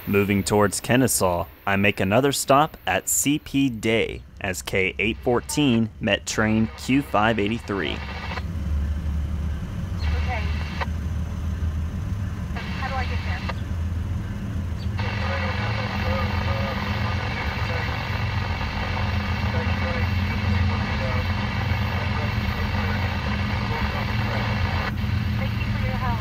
Moving towards Kennesaw, I make another stop at CP Day as K814 met train Q583. Okay. How do I get there? Thank you for your help.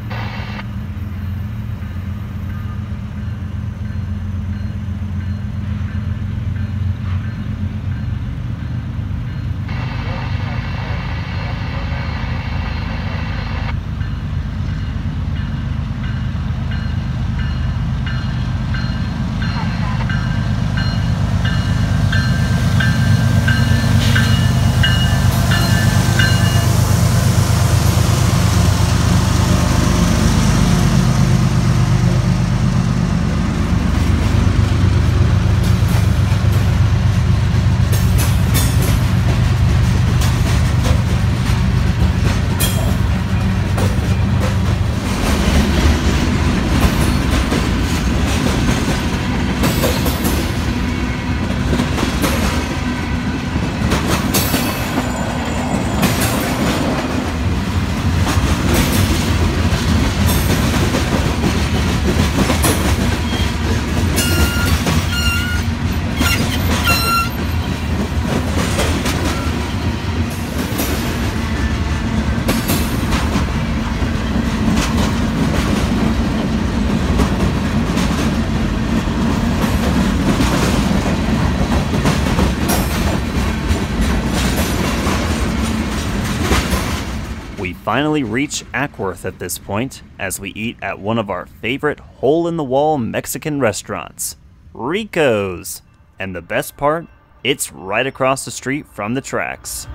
We finally reach Ackworth at this point as we eat at one of our favorite hole-in-the-wall Mexican restaurants, Rico's. And the best part, it's right across the street from the tracks.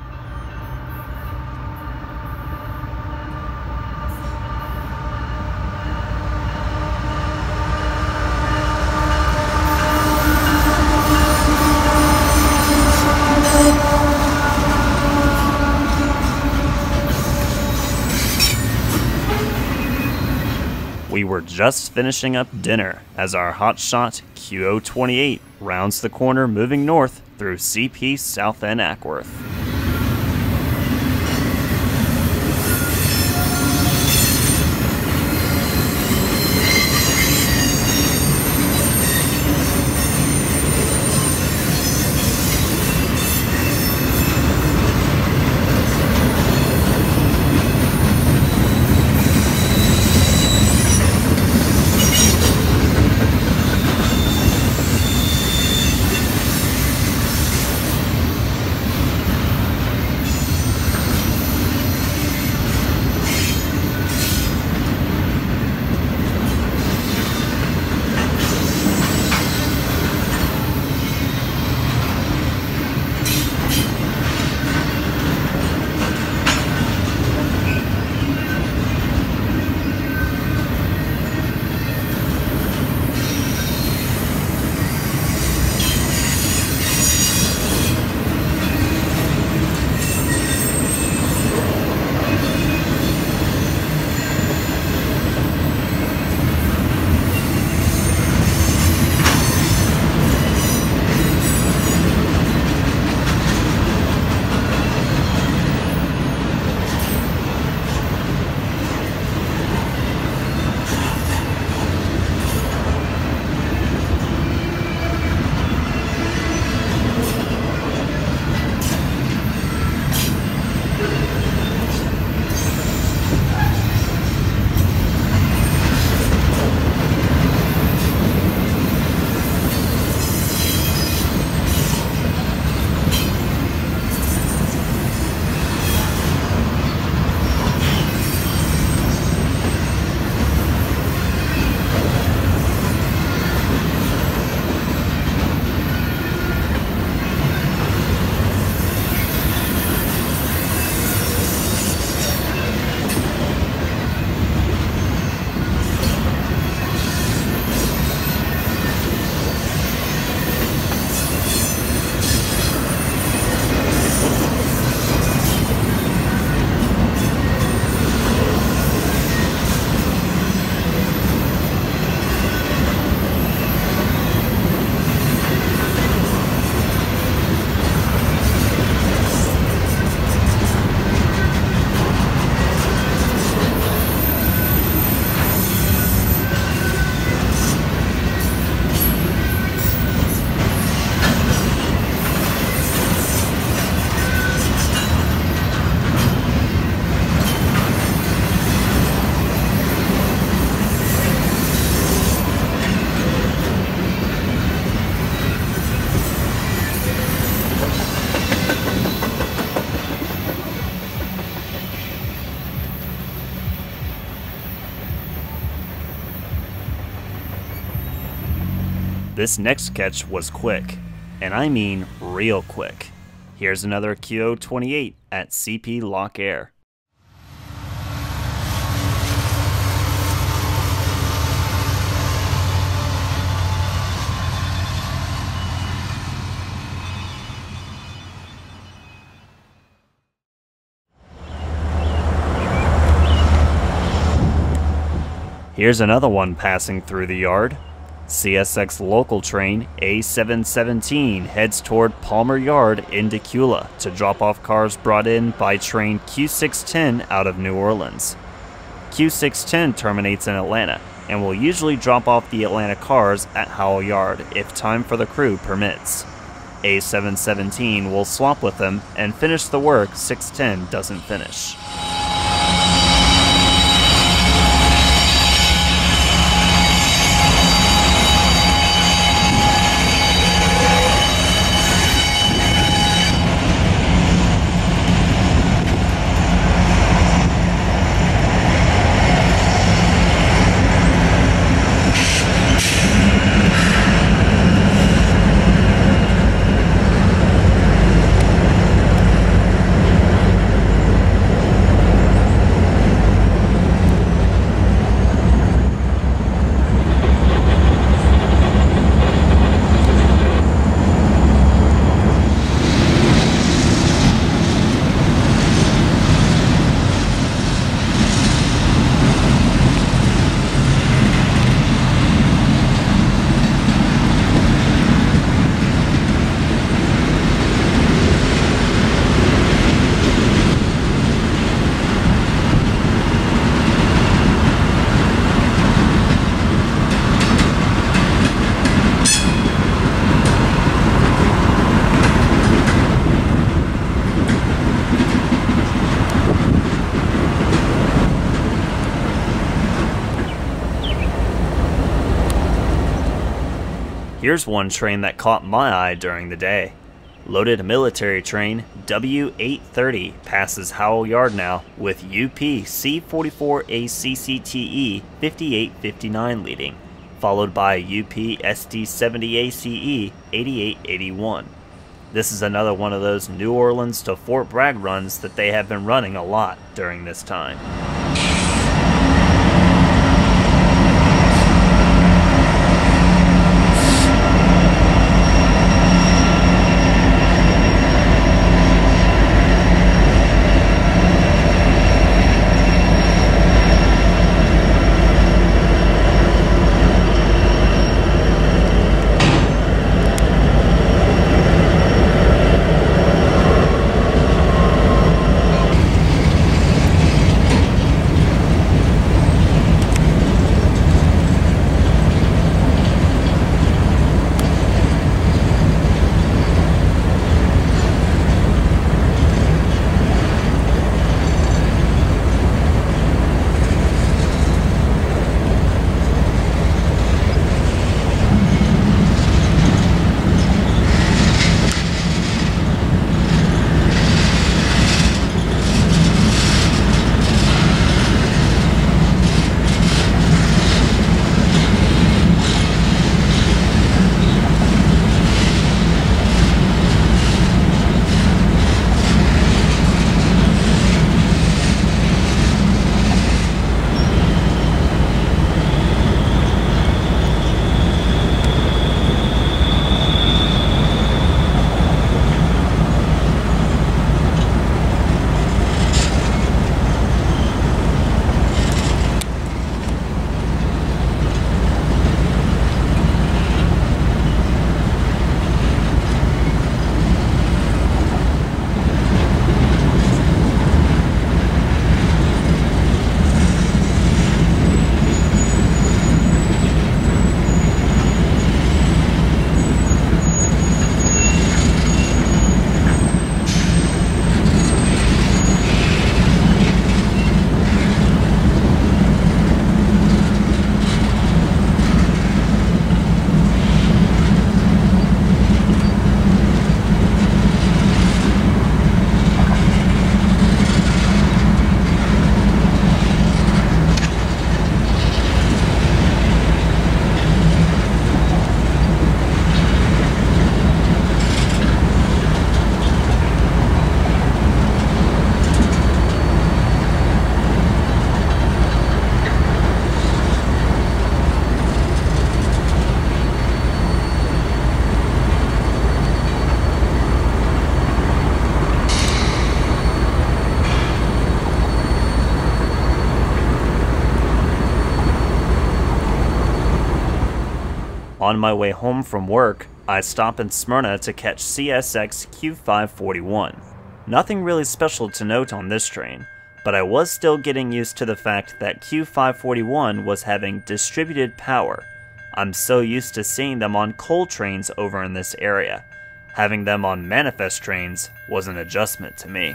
We were just finishing up dinner as our hotshot Q028 rounds the corner moving north through CP South End Ackworth. This next catch was quick, and I mean real quick. Here's another QO28 at CP Lock Air. Here's another one passing through the yard. CSX local train A717 heads toward Palmer Yard in Ocala to drop off cars brought in by train Q610 out of New Orleans. Q610 terminates in Atlanta and will usually drop off the Atlanta cars at Howell Yard if time for the crew permits. A717 will swap with them and finish the work 610 doesn't finish. Here's one train that caught my eye during the day. Loaded military train W830 passes Howell Yard now with UP C44ACCTE 5859 leading, followed by UP SD70ACE 8881. This is another one of those New Orleans to Fort Bragg runs that they have been running a lot during this time. On my way home from work, I stop in Smyrna to catch CSX Q541. Nothing really special to note on this train, but I was still getting used to the fact that Q541 was having distributed power. I'm so used to seeing them on coal trains over in this area. Having them on manifest trains was an adjustment to me.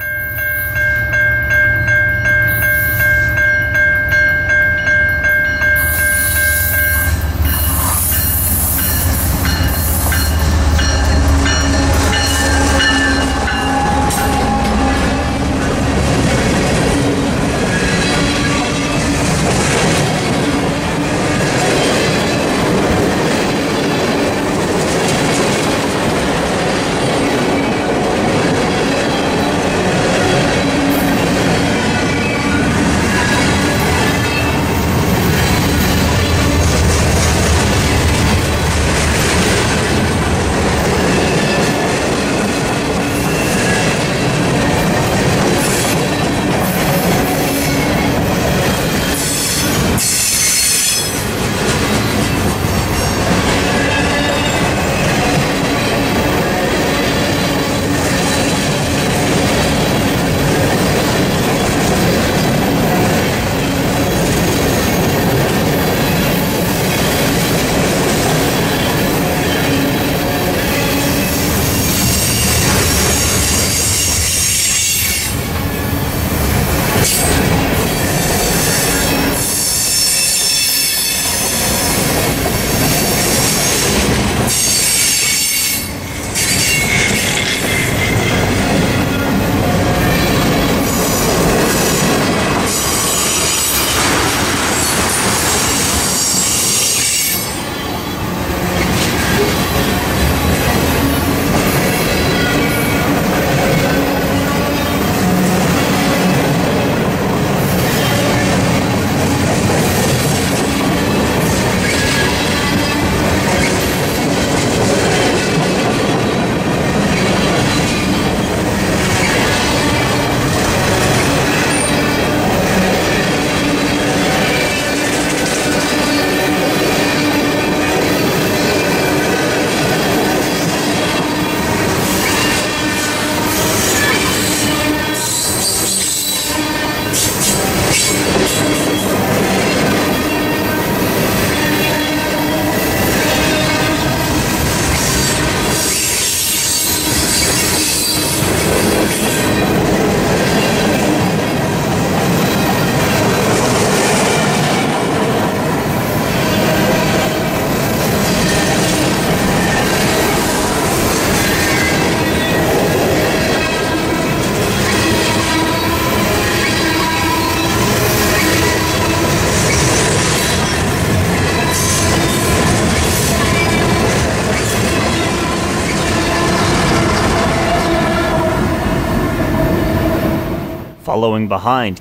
Following behind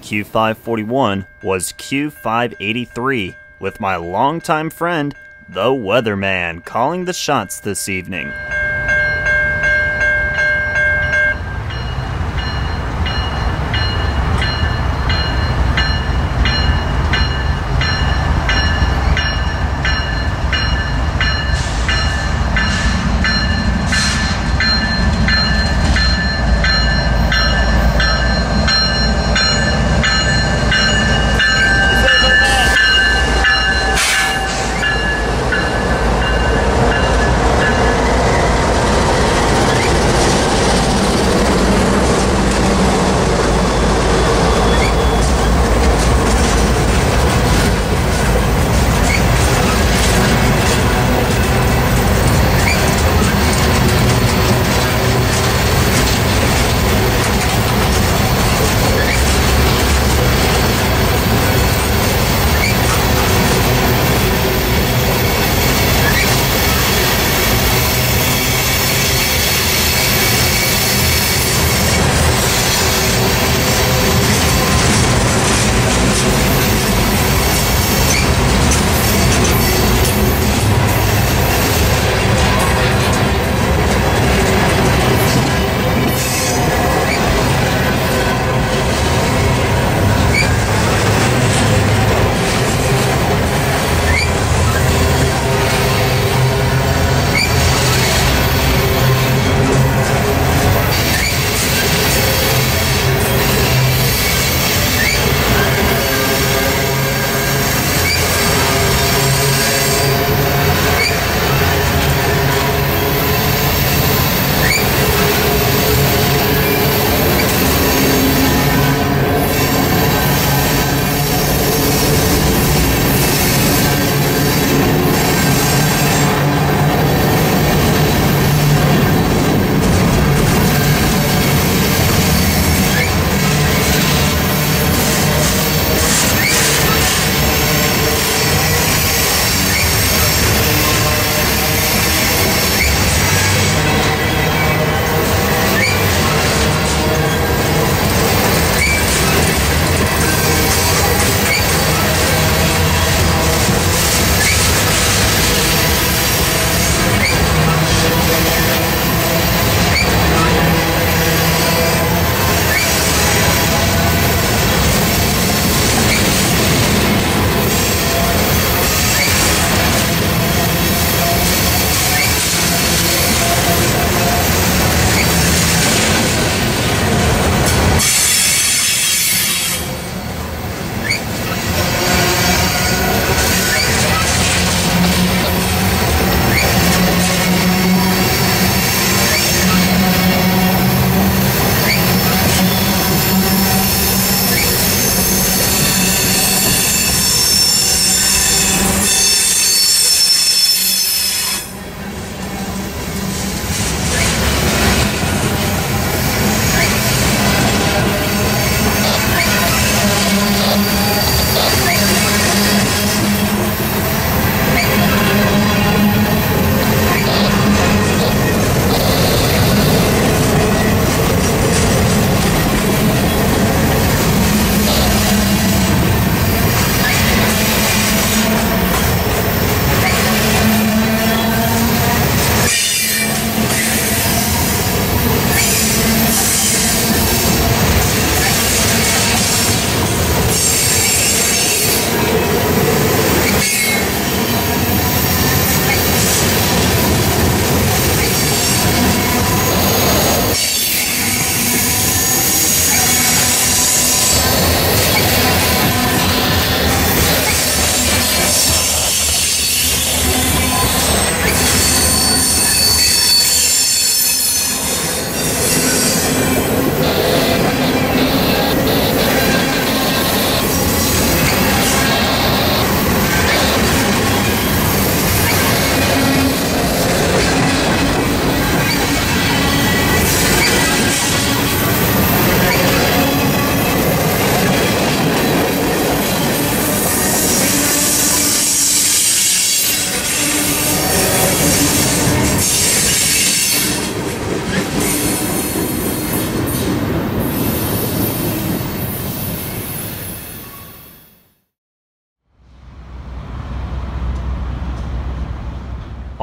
Q541 was Q583, with my longtime friend, the Weatherman, calling the shots this evening.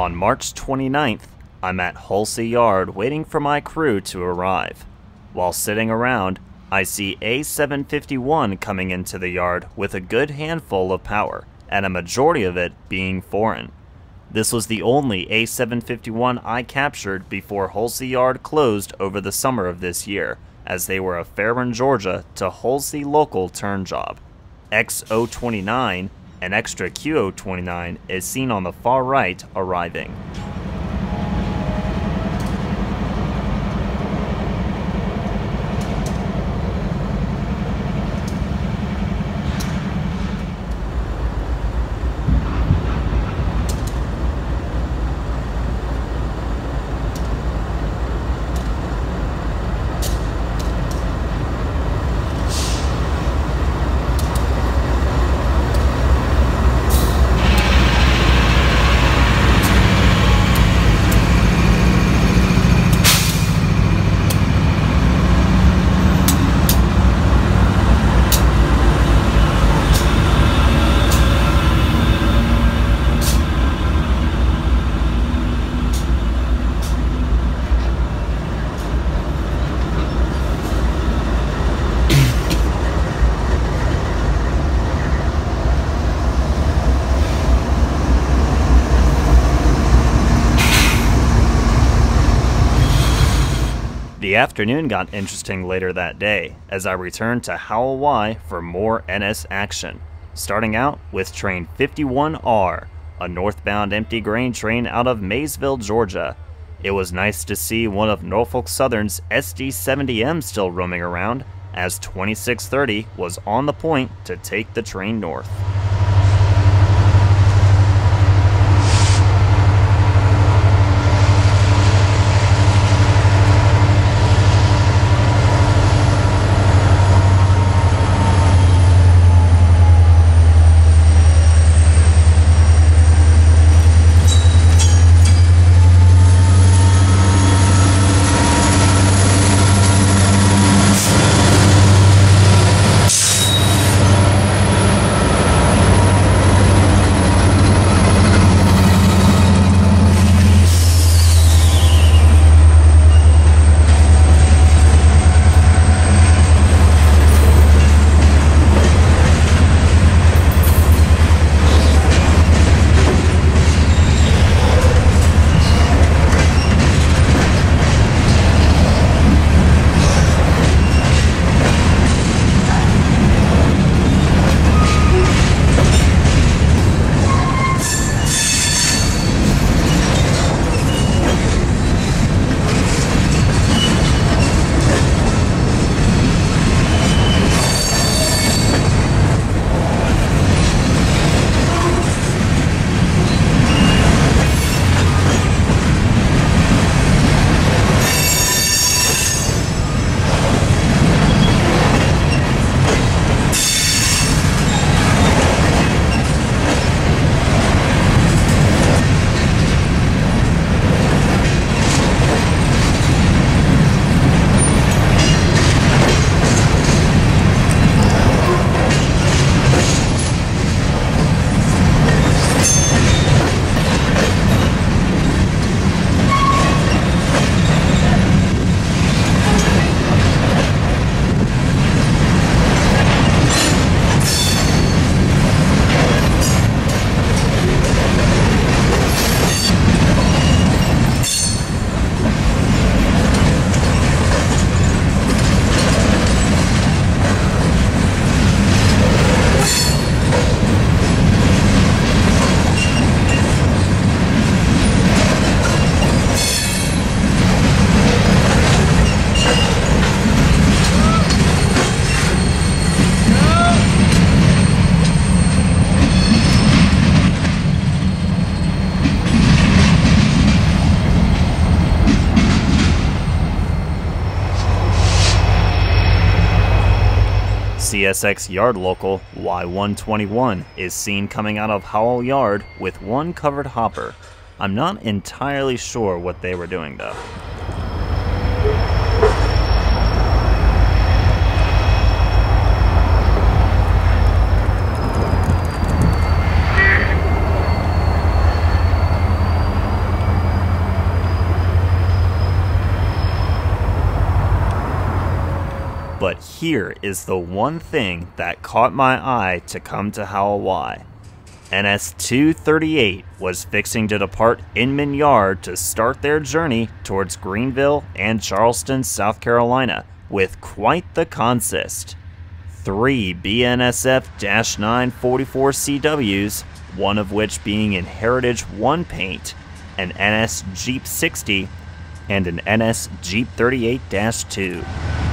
On March 29th, I'm at Halsey Yard waiting for my crew to arrive. While sitting around, I see A751 coming into the yard with a good handful of power, and a majority of it being foreign. This was the only A751 I captured before Halsey Yard closed over the summer of this year, as they were a Fairburn, Georgia to Halsey local turn job. X029, an extra Q029, is seen on the far right arriving. The afternoon got interesting later that day as I returned to Howell Wye for more NS action, starting out with train 51R, a northbound empty grain train out of Maysville, Georgia. It was nice to see one of Norfolk Southern's SD-70M still roaming around, as 2630 was on the point to take the train north. CSX Yard Local Y121 is seen coming out of Howell Yard with one covered hopper. I'm not entirely sure what they were doing though. here is the one thing that caught my eye to come to Howell Wye. NS 238 was fixing to depart Inman Yard to start their journey towards Greenville and Charleston, South Carolina, with quite the consist. 3 BNSF-944 CWs, one of which being in Heritage 1 paint, an NS Jeep 60, and an NS Jeep 38-2.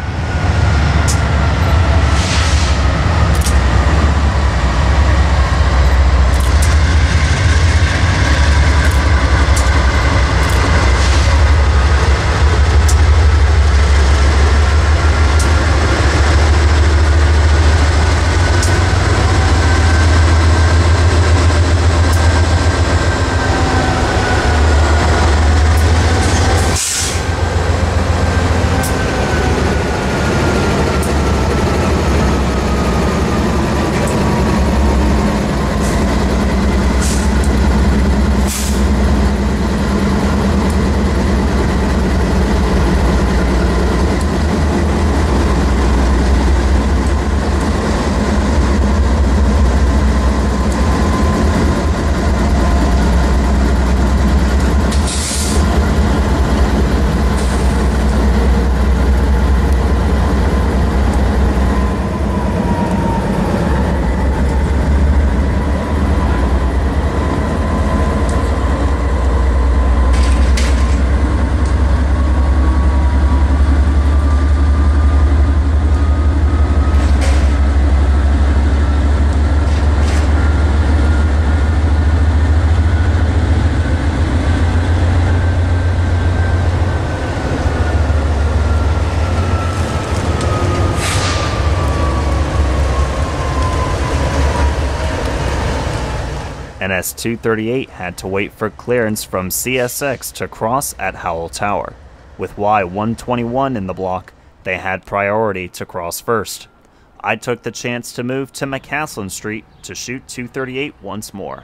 NS 238 had to wait for clearance from CSX to cross at Howell Tower. With Y121 in the block, they had priority to cross first. I took the chance to move to McCaslin Street to shoot 238 once more.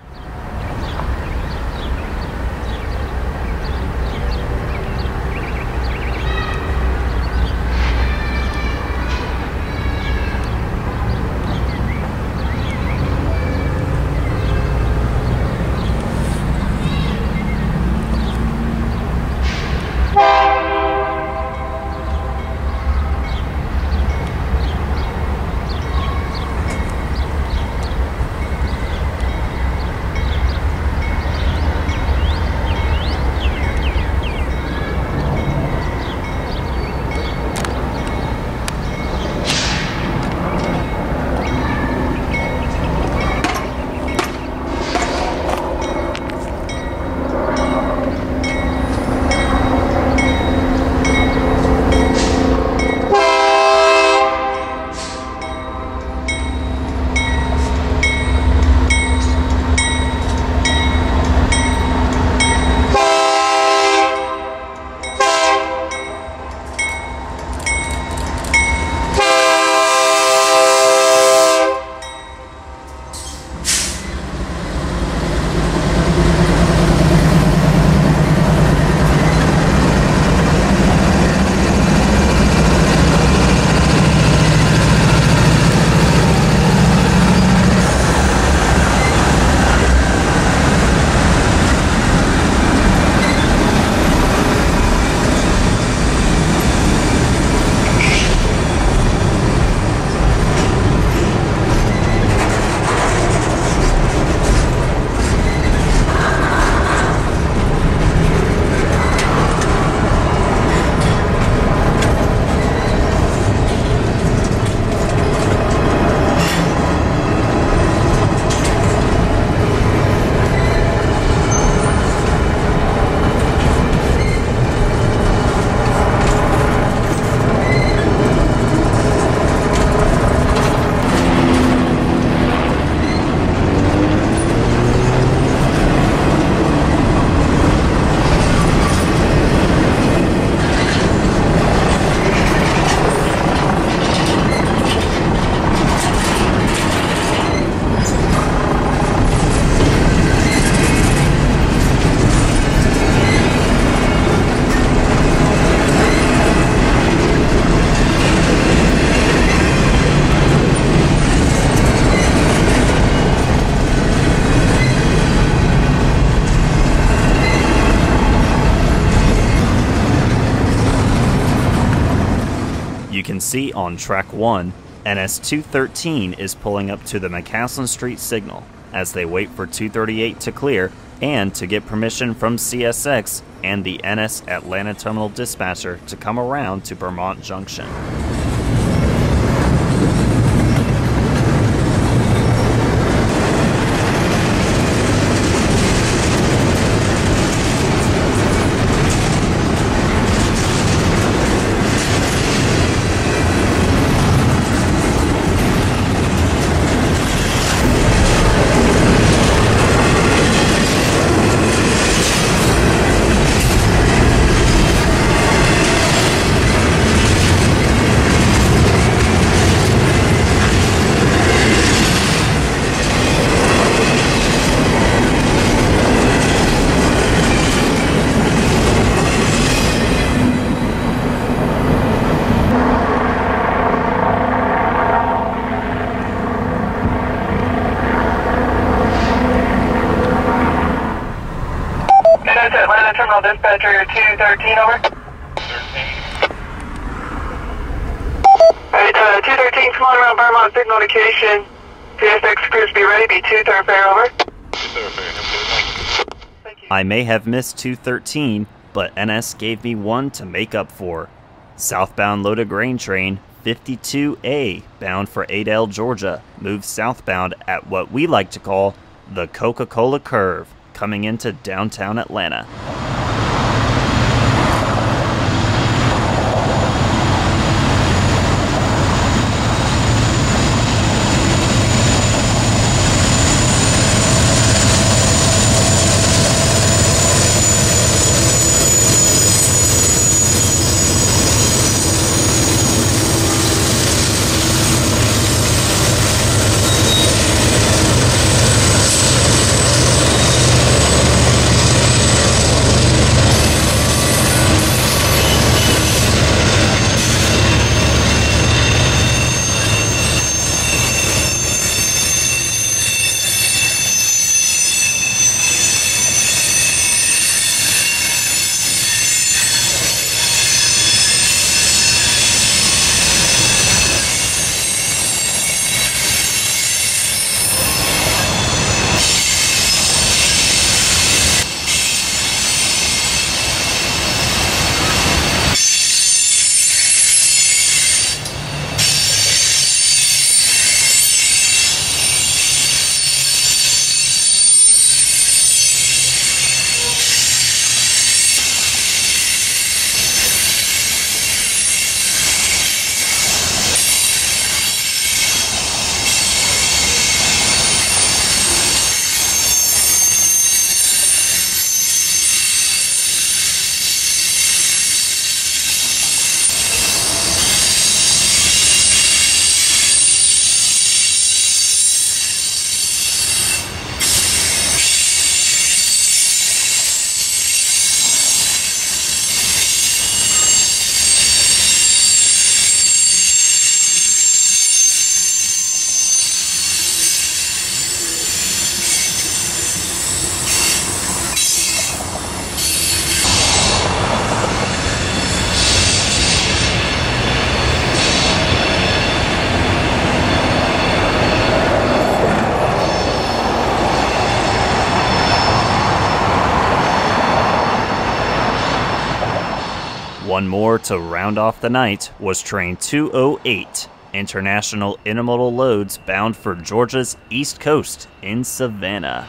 On track 1, NS-213 is pulling up to the McCaslin Street signal as they wait for 238 to clear and to get permission from CSX and the NS Atlanta Terminal dispatcher to come around to Vermont Junction. Atlanta Terminal Dispatcher 213, over. 13. Alright, 213, come on around Vermont signal location. CSX crews be ready, be 2 thoroughfare, over. 2 thoroughfare, thank you. I may have missed 213, but NS gave me one to make up for. Southbound loaded grain train 52A, bound for Adel, Georgia, moves southbound at what we like to call the Coca-Cola Curve, coming into downtown Atlanta. One more to round off the night was Train 208, International Intermodal Loads bound for Georgia's East Coast in Savannah.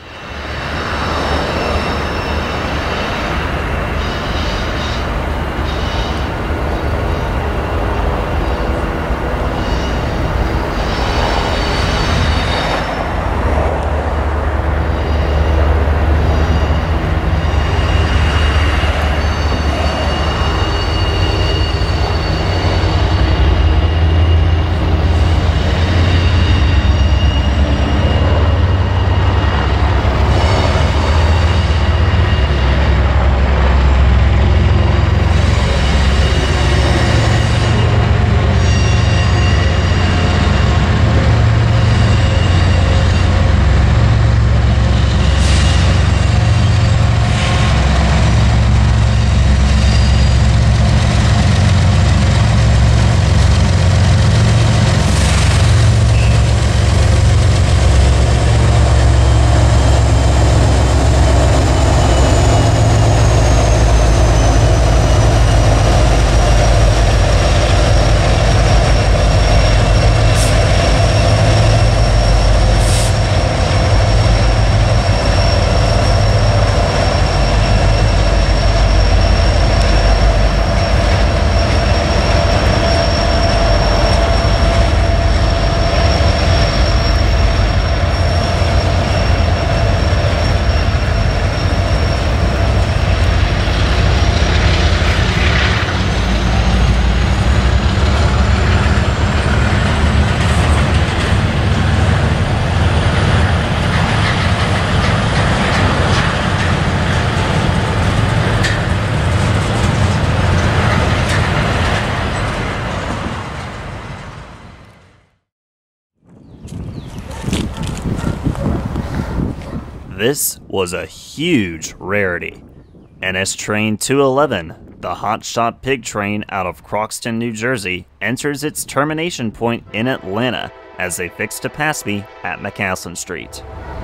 This was a huge rarity. NS Train 211, the hotshot pig train out of Croxton, New Jersey, enters its termination point in Atlanta as they fix to pass me at McCaslin Street.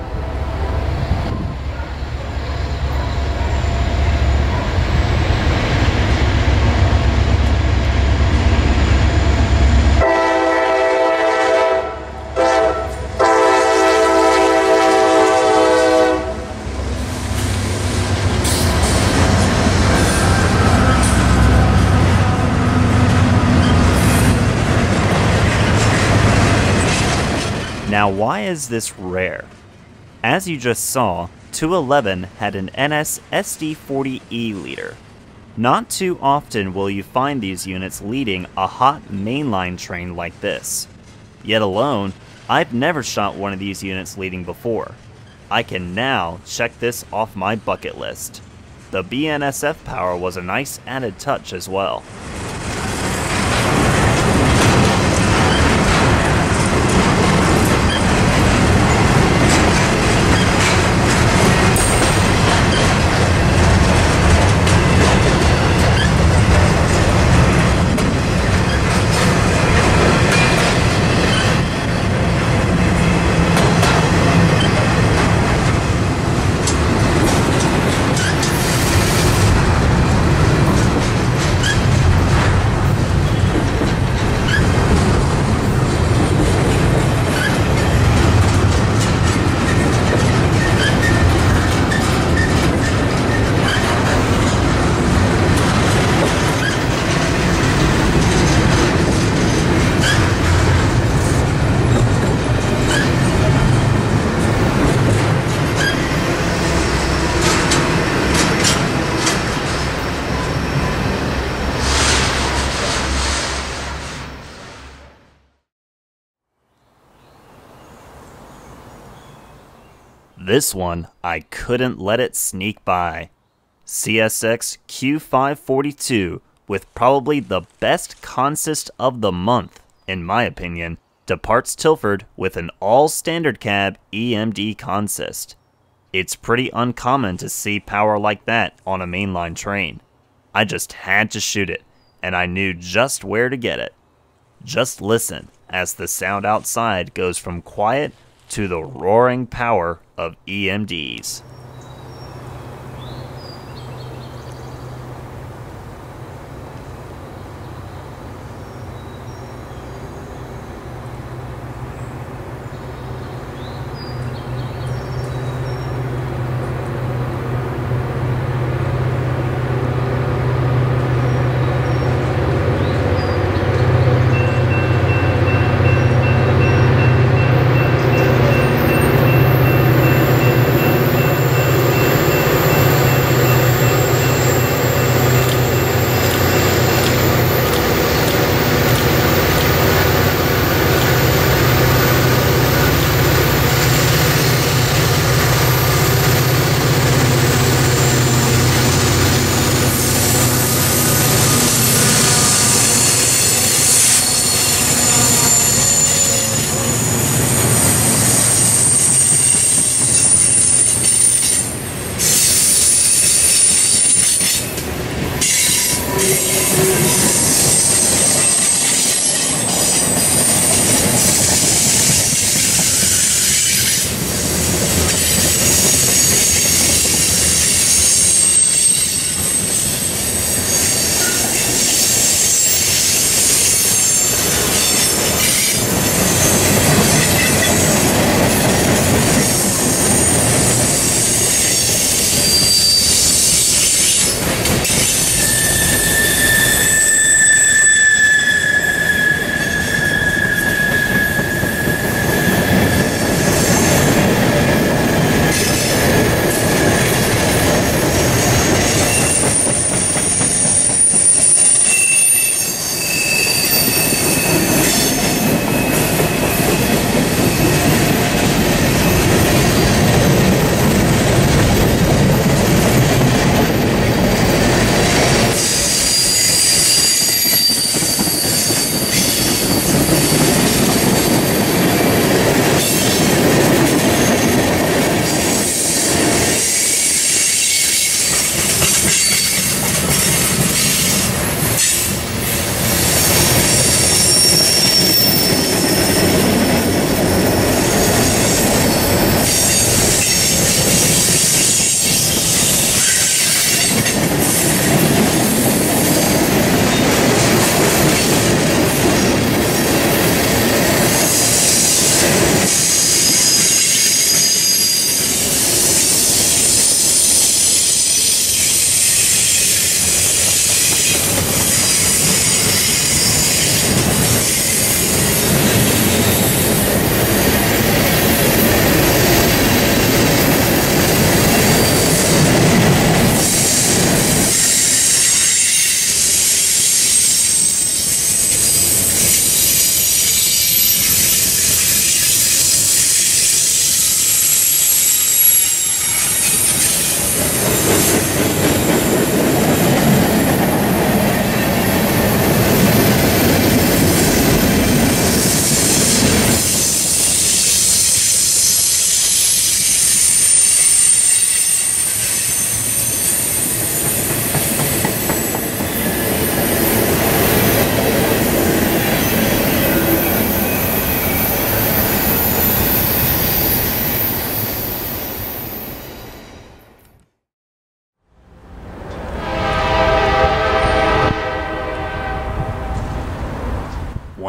Now, why is this rare? As you just saw, 211 had an NS SD40E leader. Not too often will you find these units leading a hot mainline train like this. Yet alone, I've never shot one of these units leading before. I can now check this off my bucket list. The BNSF power was a nice added touch as well. This one, I couldn't let it sneak by. CSX Q542, with probably the best consist of the month, in my opinion, departs Tilford with an all-standard cab EMD consist. It's pretty uncommon to see power like that on a mainline train. I just had to shoot it, and I knew just where to get it. Just listen as the sound outside goes from quiet to the roaring power of EMDs.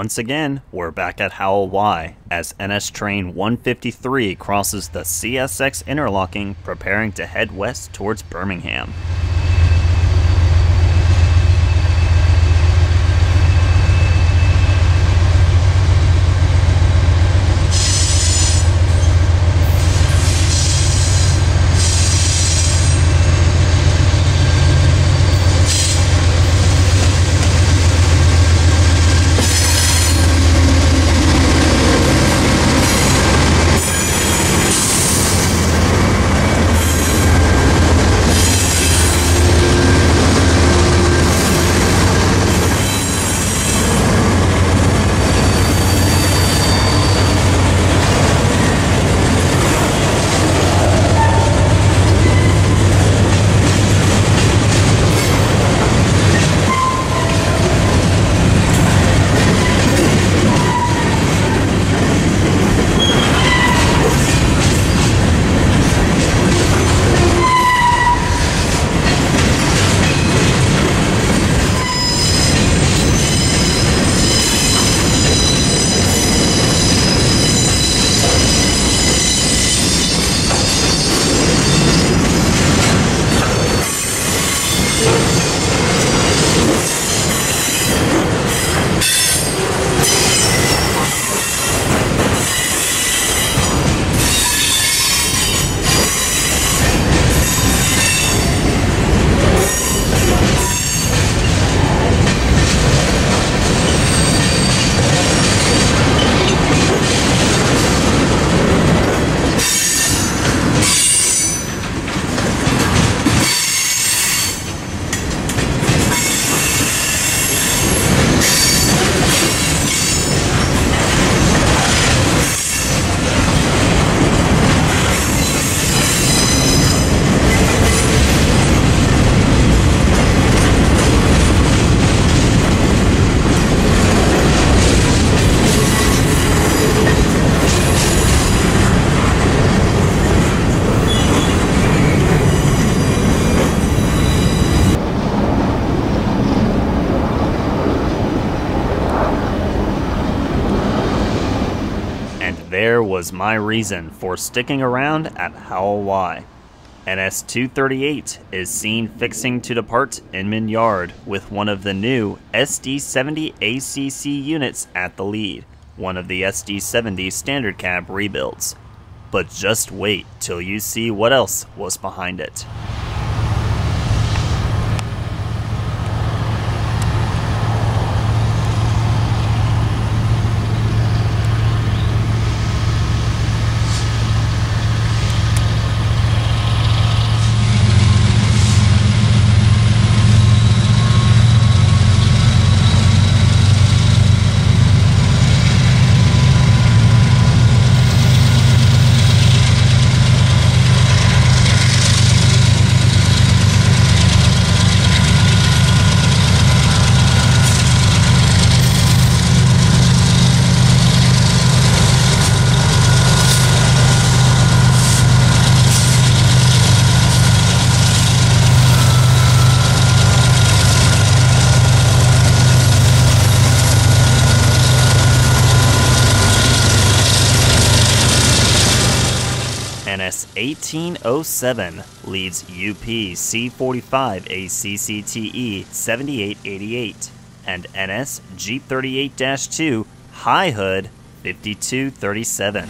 Once again, we're back at Howell Wye as NS Train 153 crosses the CSX interlocking, preparing to head west towards Birmingham. There was my reason for sticking around at Howell Wye. NS 238 is seen fixing to depart Inman Yard with one of the new SD-70 ACC units at the lead, one of the SD-70 standard cab rebuilds. But just wait till you see what else was behind it. NS 1807 leads UP C45 ACCTE 7888 and NS Jeep 38-2 High Hood 5237.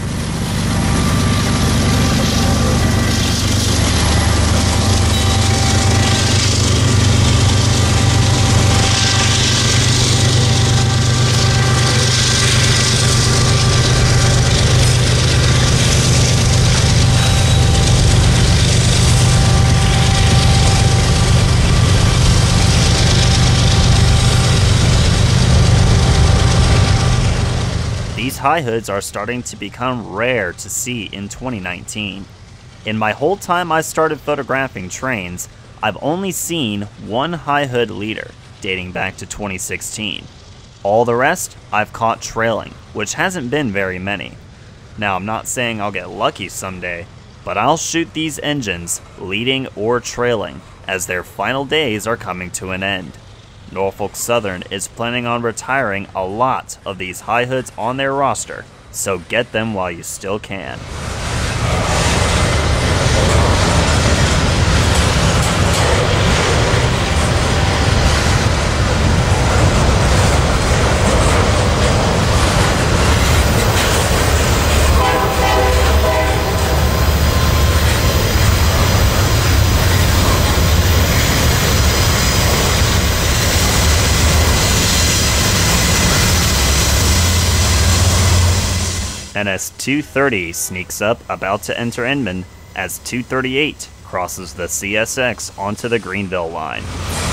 These high hoods are starting to become rare to see in 2019. In my whole time I started photographing trains, I've only seen one high hood leader, dating back to 2016. All the rest I've caught trailing, which hasn't been very many. Now I'm not saying I'll get lucky someday, but I'll shoot these engines leading or trailing as their final days are coming to an end. Norfolk Southern is planning on retiring a lot of these high hoods on their roster, so get them while you still can. NS 230 sneaks up, about to enter Inman, as 238 crosses the CSX onto the Greenville line.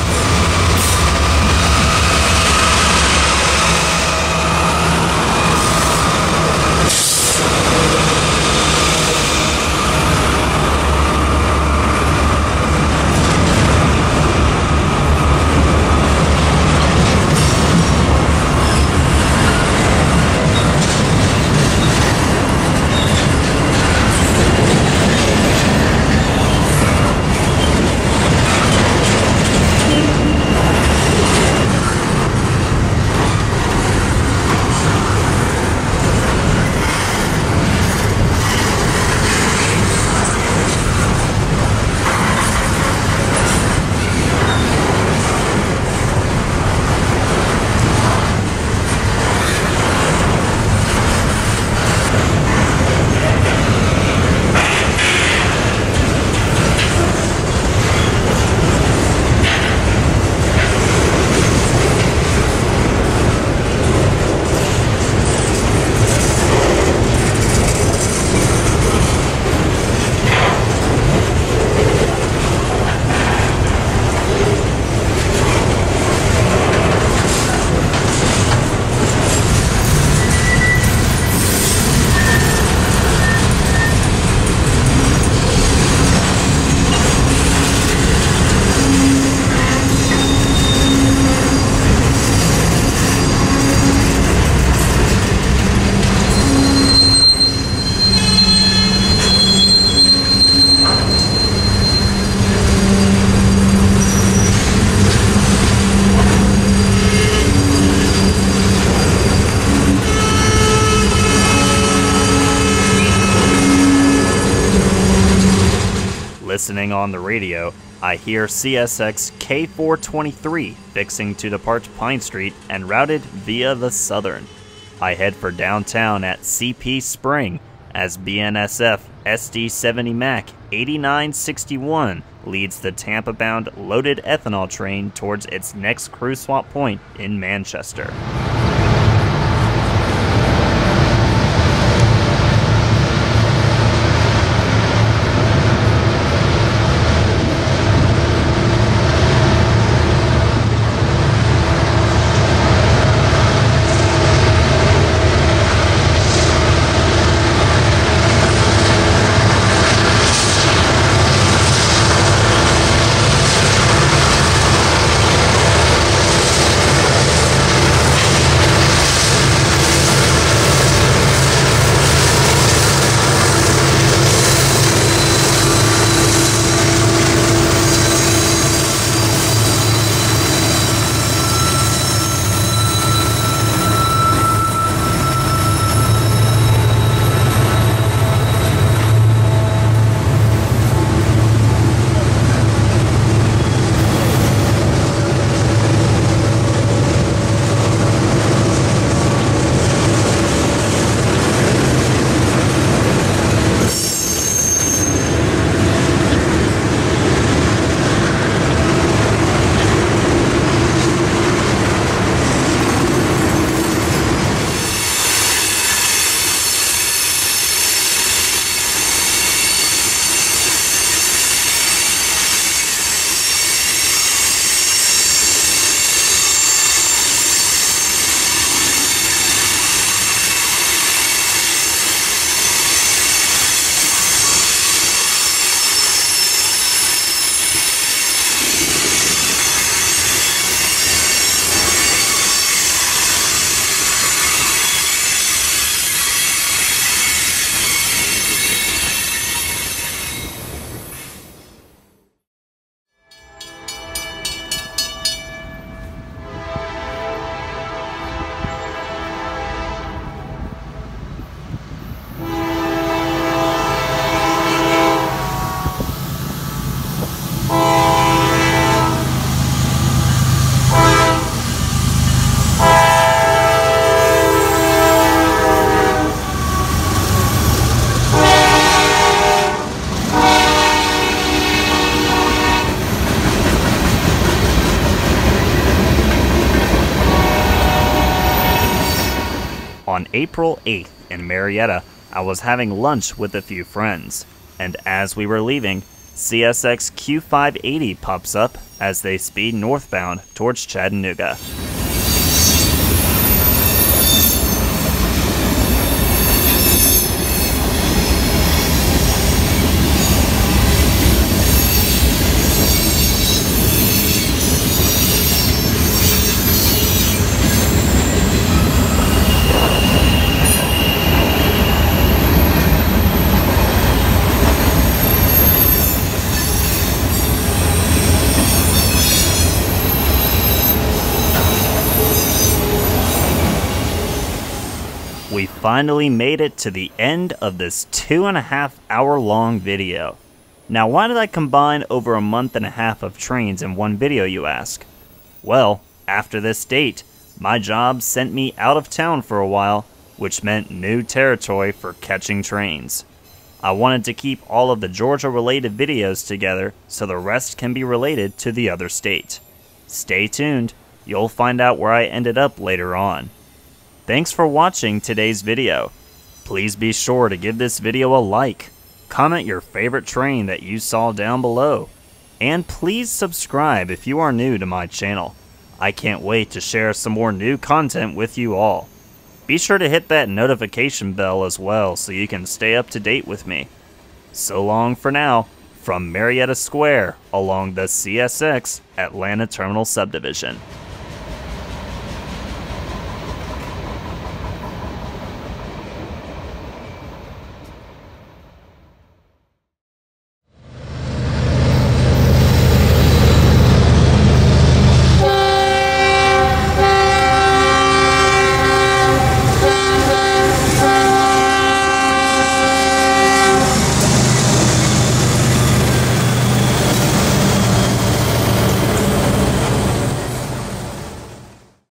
Listening on the radio, I hear CSX K423 fixing to depart Pine Street and routed via the Southern. I head for downtown at CP Spring as BNSF SD70 Mac 8961 leads the Tampa-bound loaded ethanol train towards its next crew swap point in Manchester. April 8th in Marietta, I was having lunch with a few friends, and as we were leaving, CSX Q580 pops up as they speed northbound towards Chattanooga. We finally made it to the end of this 2.5 hour long video. Now, why did I combine over a month and a half of trains in one video, you ask? Well, after this date, my job sent me out of town for a while, which meant new territory for catching trains. I wanted to keep all of the Georgia related videos together so the rest can be related to the other state. Stay tuned, you'll find out where I ended up later on. Thanks for watching today's video. Please be sure to give this video a like, comment your favorite train that you saw down below, and please subscribe if you are new to my channel. I can't wait to share some more new content with you all. Be sure to hit that notification bell as well so you can stay up to date with me. So long for now, from Marietta Square along the CSX Atlanta Terminal Subdivision.